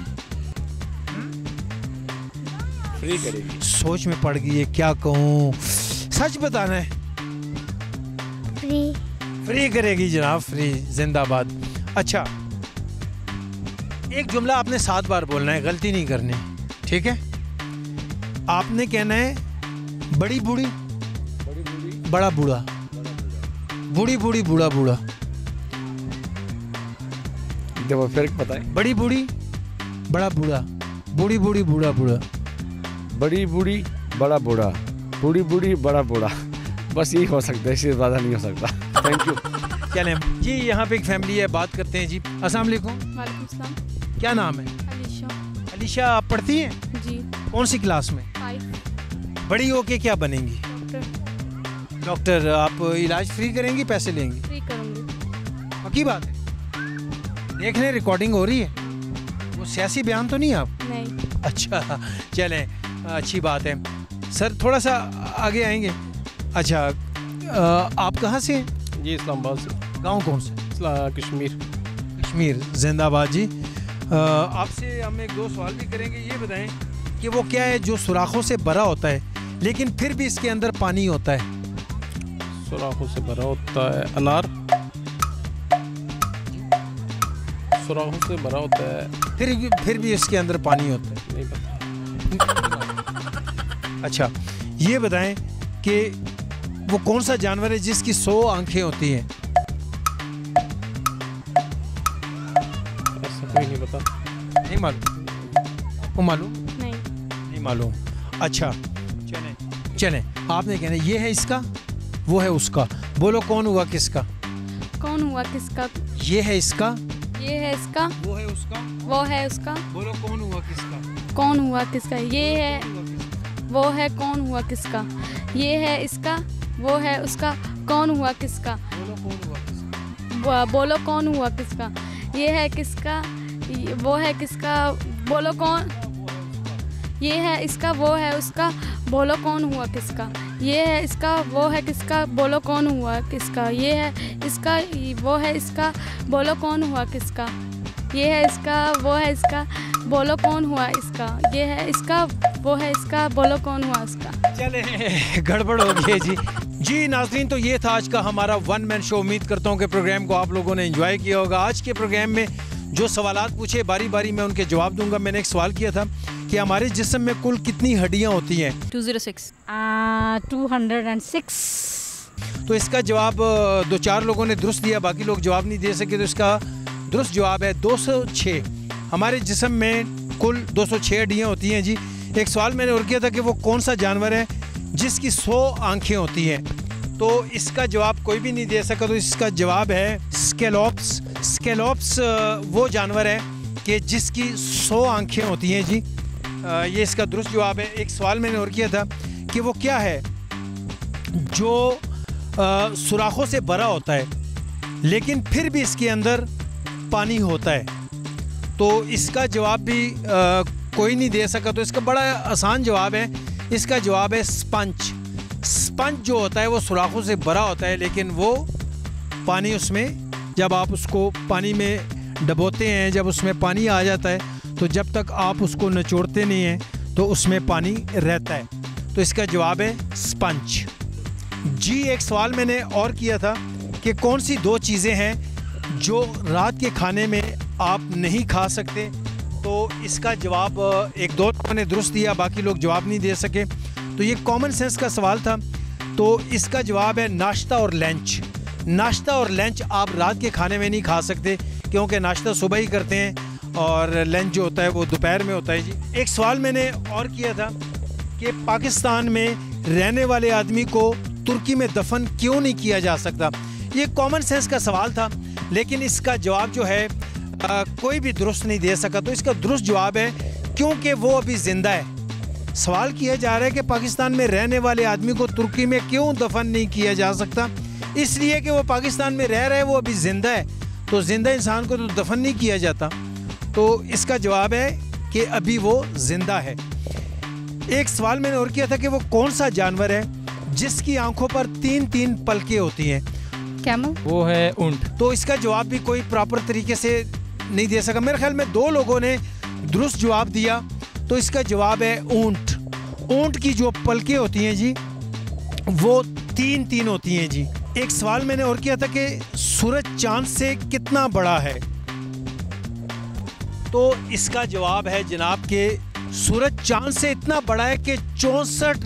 फ्री करेगी। सोच में पड़ गई है, क्या कहूँ, सच बताना है। फ्री। फ्री करेगी जनाब, फ्री। जिंदाबाद। अच्छा, एक जुमला आपने 7 बार बोलना है, गलती नहीं करनी, ठीक है? आपने कहना है बड़ी बूढ़ी, बड़ा बूढ़ा, बूढ़ी बूढ़ी, बूढ़ा बूढ़ा। देखो फर्क पता है। बड़ी बूढ़ी, बड़ा बूढ़ा, बूढ़ी बूढ़ी, बूढ़ा बूढ़ा। बड़ी बूढ़ी, बड़ा बूढ़ा, बूढ़ी बूढ़ी, बड़ा बूढ़ा। बस यही हो सकता है, इससे ज़्यादा नहीं हो सकता। Thank you. चलें जी, यहाँ पे एक फैमिली है, बात करते हैं जी। अस्सलाम वालेकुम। वालेकुम सलाम। क्या नाम है? अलीशा। अलीशा, आप पढ़ती हैं? जी। कौन सी क्लास में? 5। बड़ी होके क्या बनेंगी? डॉक्टर। डॉक्टर। आप इलाज फ्री करेंगी, पैसे लेंगी? फ्री करूँगी। पक्की बात है? देख लें, रिकॉर्डिंग हो रही है। वो सियासी बयान तो नहीं आप? नहीं। अच्छा, चलें, अच्छी बात है। सर थोड़ा सा आगे आएंगे। अच्छा, आप कहाँ से हैं? जी इस्लामाबाद से। गांव कौन सा? कश्मीर। कश्मीर, जिंदाबाद जी। आपसे हम एक दो सवाल भी करेंगे। ये बताएं कि वो क्या है जो सुराखों से भरा होता है लेकिन फिर भी इसके अंदर पानी होता है? सुराखों से भरा होता है अनार। सुराखों से भरा होता है, फिर भी इसके अंदर पानी होता है? नहीं पता। अच्छा, ये बताएं कि वो कौन सा जानवर है जिसकी 100 आंखें होती हैं? ऐसा कोई नहीं पता। नहीं मालूम? आपको मालूम? नहीं मालूम। अच्छा, चलें, आपने कहना ये है इसका, वो है उसका। बोलो कौन हुआ किसका? कौन हुआ किसका? ये है इसका, ये है इसका, वो है उसका, वो है उसका। बोलो कौन हुआ किसका? कौन हुआ किसका? ये है, वो है, कौन हुआ किसका? ये है इसका, वो है उसका। कौन हुआ किसका? बोलो कौन हुआ किसका? ये है किसका, वो है किसका। बोलो कौन। ये है इसका, वो है उसका। बोलो कौन हुआ किसका? ये है इसका, वो है किसका। बोलो कौन हुआ किसका? ये है इसका, वो है इसका। बोलो कौन हुआ किसका? ये है इसका, वो है इसका। बोलो कौन हुआ इसका? ये है इसका, वो है इसका। बोलो कौन हुआ इसका? चले, गड़बड़ हो गई जी। जी नाज़रीन, तो ये था आज का हमारा वन मैन शो। उम्मीद करता हूँ कि प्रोग्राम को आप लोगों ने एंजॉय किया होगा। आज के प्रोग्राम में जो सवालात पूछे बारी बारी मैं उनके जवाब दूंगा। मैंने एक सवाल किया था कि हमारे जिस्म में कुल कितनी हड्डियाँ होती हैं? 206। 206। तो इसका जवाब 2-4 लोगों ने दुरुस्त दिया, बाकी लोग जवाब नहीं दे सके। तो इसका दुरुस्त जवाब है 206। हमारे जिस्म में कुल 206 हड्डियाँ होती हैं जी। एक सवाल मैंने और किया था कि वो कौन सा जानवर है जिसकी 100 आंखें होती हैं। तो इसका जवाब कोई भी नहीं दे सका। तो इसका जवाब है स्केलोप्स। स्केलोप्स वो जानवर है कि जिसकी 100 आंखें होती हैं जी। ये इसका दुरुस्त जवाब है। एक सवाल मैंने और किया था कि वो क्या है जो सुराखों से भरा होता है लेकिन फिर भी इसके अंदर पानी होता है। तो इसका जवाब भी कोई नहीं दे सका। तो इसका बड़ा आसान जवाब है। इसका जवाब है स्पंज। स्पंज जो होता है वो सुराखों से भरा होता है लेकिन वो पानी उसमें, जब आप उसको पानी में डबोते हैं, जब उसमें पानी आ जाता है तो जब तक आप उसको निचोड़ते नहीं हैं तो उसमें पानी रहता है। तो इसका जवाब है स्पंज जी। एक सवाल मैंने और किया था कि कौन सी 2 चीज़ें हैं जो रात के खाने में आप नहीं खा सकते। तो इसका जवाब 1-2 लोगों ने दुरुस्त दिया, बाकी लोग जवाब नहीं दे सके। तो ये कॉमन सेंस का सवाल था। तो इसका जवाब है नाश्ता और लंच। नाश्ता और लंच आप रात के खाने में नहीं खा सकते क्योंकि नाश्ता सुबह ही करते हैं और लंच जो होता है वो दोपहर में होता है जी। एक सवाल मैंने और किया था कि पाकिस्तान में रहने वाले आदमी को तुर्की में दफन क्यों नहीं किया जा सकता। ये कॉमन सेंस का सवाल था लेकिन इसका जवाब जो है कोई भी दुरुस्त नहीं दे सका। तो इसका दुरुस्त जवाब है क्योंकि वो अभी ज़िंदा है। सवाल किया जा रहा है कि पाकिस्तान में रहने वाले आदमी को तुर्की में क्यों दफन नहीं किया जा सकता। इसलिए कि वो पाकिस्तान में रह रहा है, वो अभी ज़िंदा है। तो ज़िंदा इंसान को तो दफन नहीं किया जाता। तो इसका जवाब है कि अभी वो ज़िंदा है। एक सवाल मैंने और किया था कि वो कौन सा जानवर है जिसकी आंखों पर 3-3 पलकें होती हैं। कैमल। वो है ऊंट। तो इसका जवाब भी कोई प्रॉपर तरीके से नहीं दे सका। मेरे ख्याल में 2 लोगों ने दुरुस्त जवाब दिया। तो इसका जवाब है ऊंट। ऊंट की जो पलकें होती हैं जी वो 3-3 होती हैं जी। एक सवाल मैंने और किया था कि सूरज चांद से कितना बड़ा है। तो इसका जवाब है जनाब के सूरज चांद से इतना बड़ा है कि 64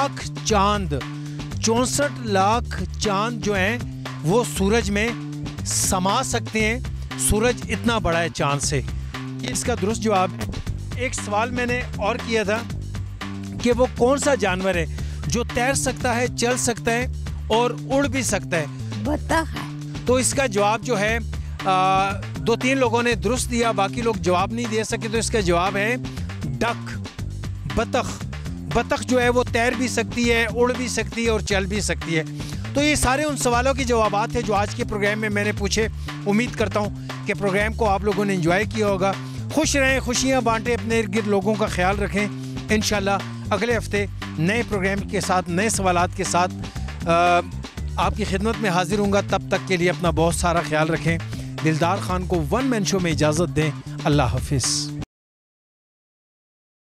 लाख चांद जो हैं वो सूरज में समा सकते हैं। सूरज इतना बड़ा है चांद से। ये इसका दुरुस्त जवाब है। एक सवाल मैंने और किया था कि वो कौन सा जानवर है जो तैर सकता है, चल सकता है और उड़ भी सकता है? बतख है। तो इसका जवाब जो है 2-3 लोगों ने दुरुस्त दिया, बाकी लोग जवाब नहीं दे सके। तो इसका जवाब है डक, बतख। बतख जो है वो तैर भी सकती है, उड़ भी सकती है और चल भी सकती है। तो ये सारे उन सवालों के जवाबात थे जो आज के प्रोग्राम में मैंने पूछे। उम्मीद करता हूँ कि प्रोग्राम को आप लोगों ने एंजॉय किया होगा। खुश रहें, खुशियाँ बांटें, अपने इर्द गिर्द लोगों का ख्याल रखें। इंशाल्लाह अगले हफ्ते नए प्रोग्राम के साथ, नए सवालात के साथ आपकी खिदमत में हाजिर हूँगा। तब तक के लिए अपना बहुत सारा ख्याल रखें। दिलदार खान को वन मैन शो में इजाज़त दें। अल्लाह हाफिज़।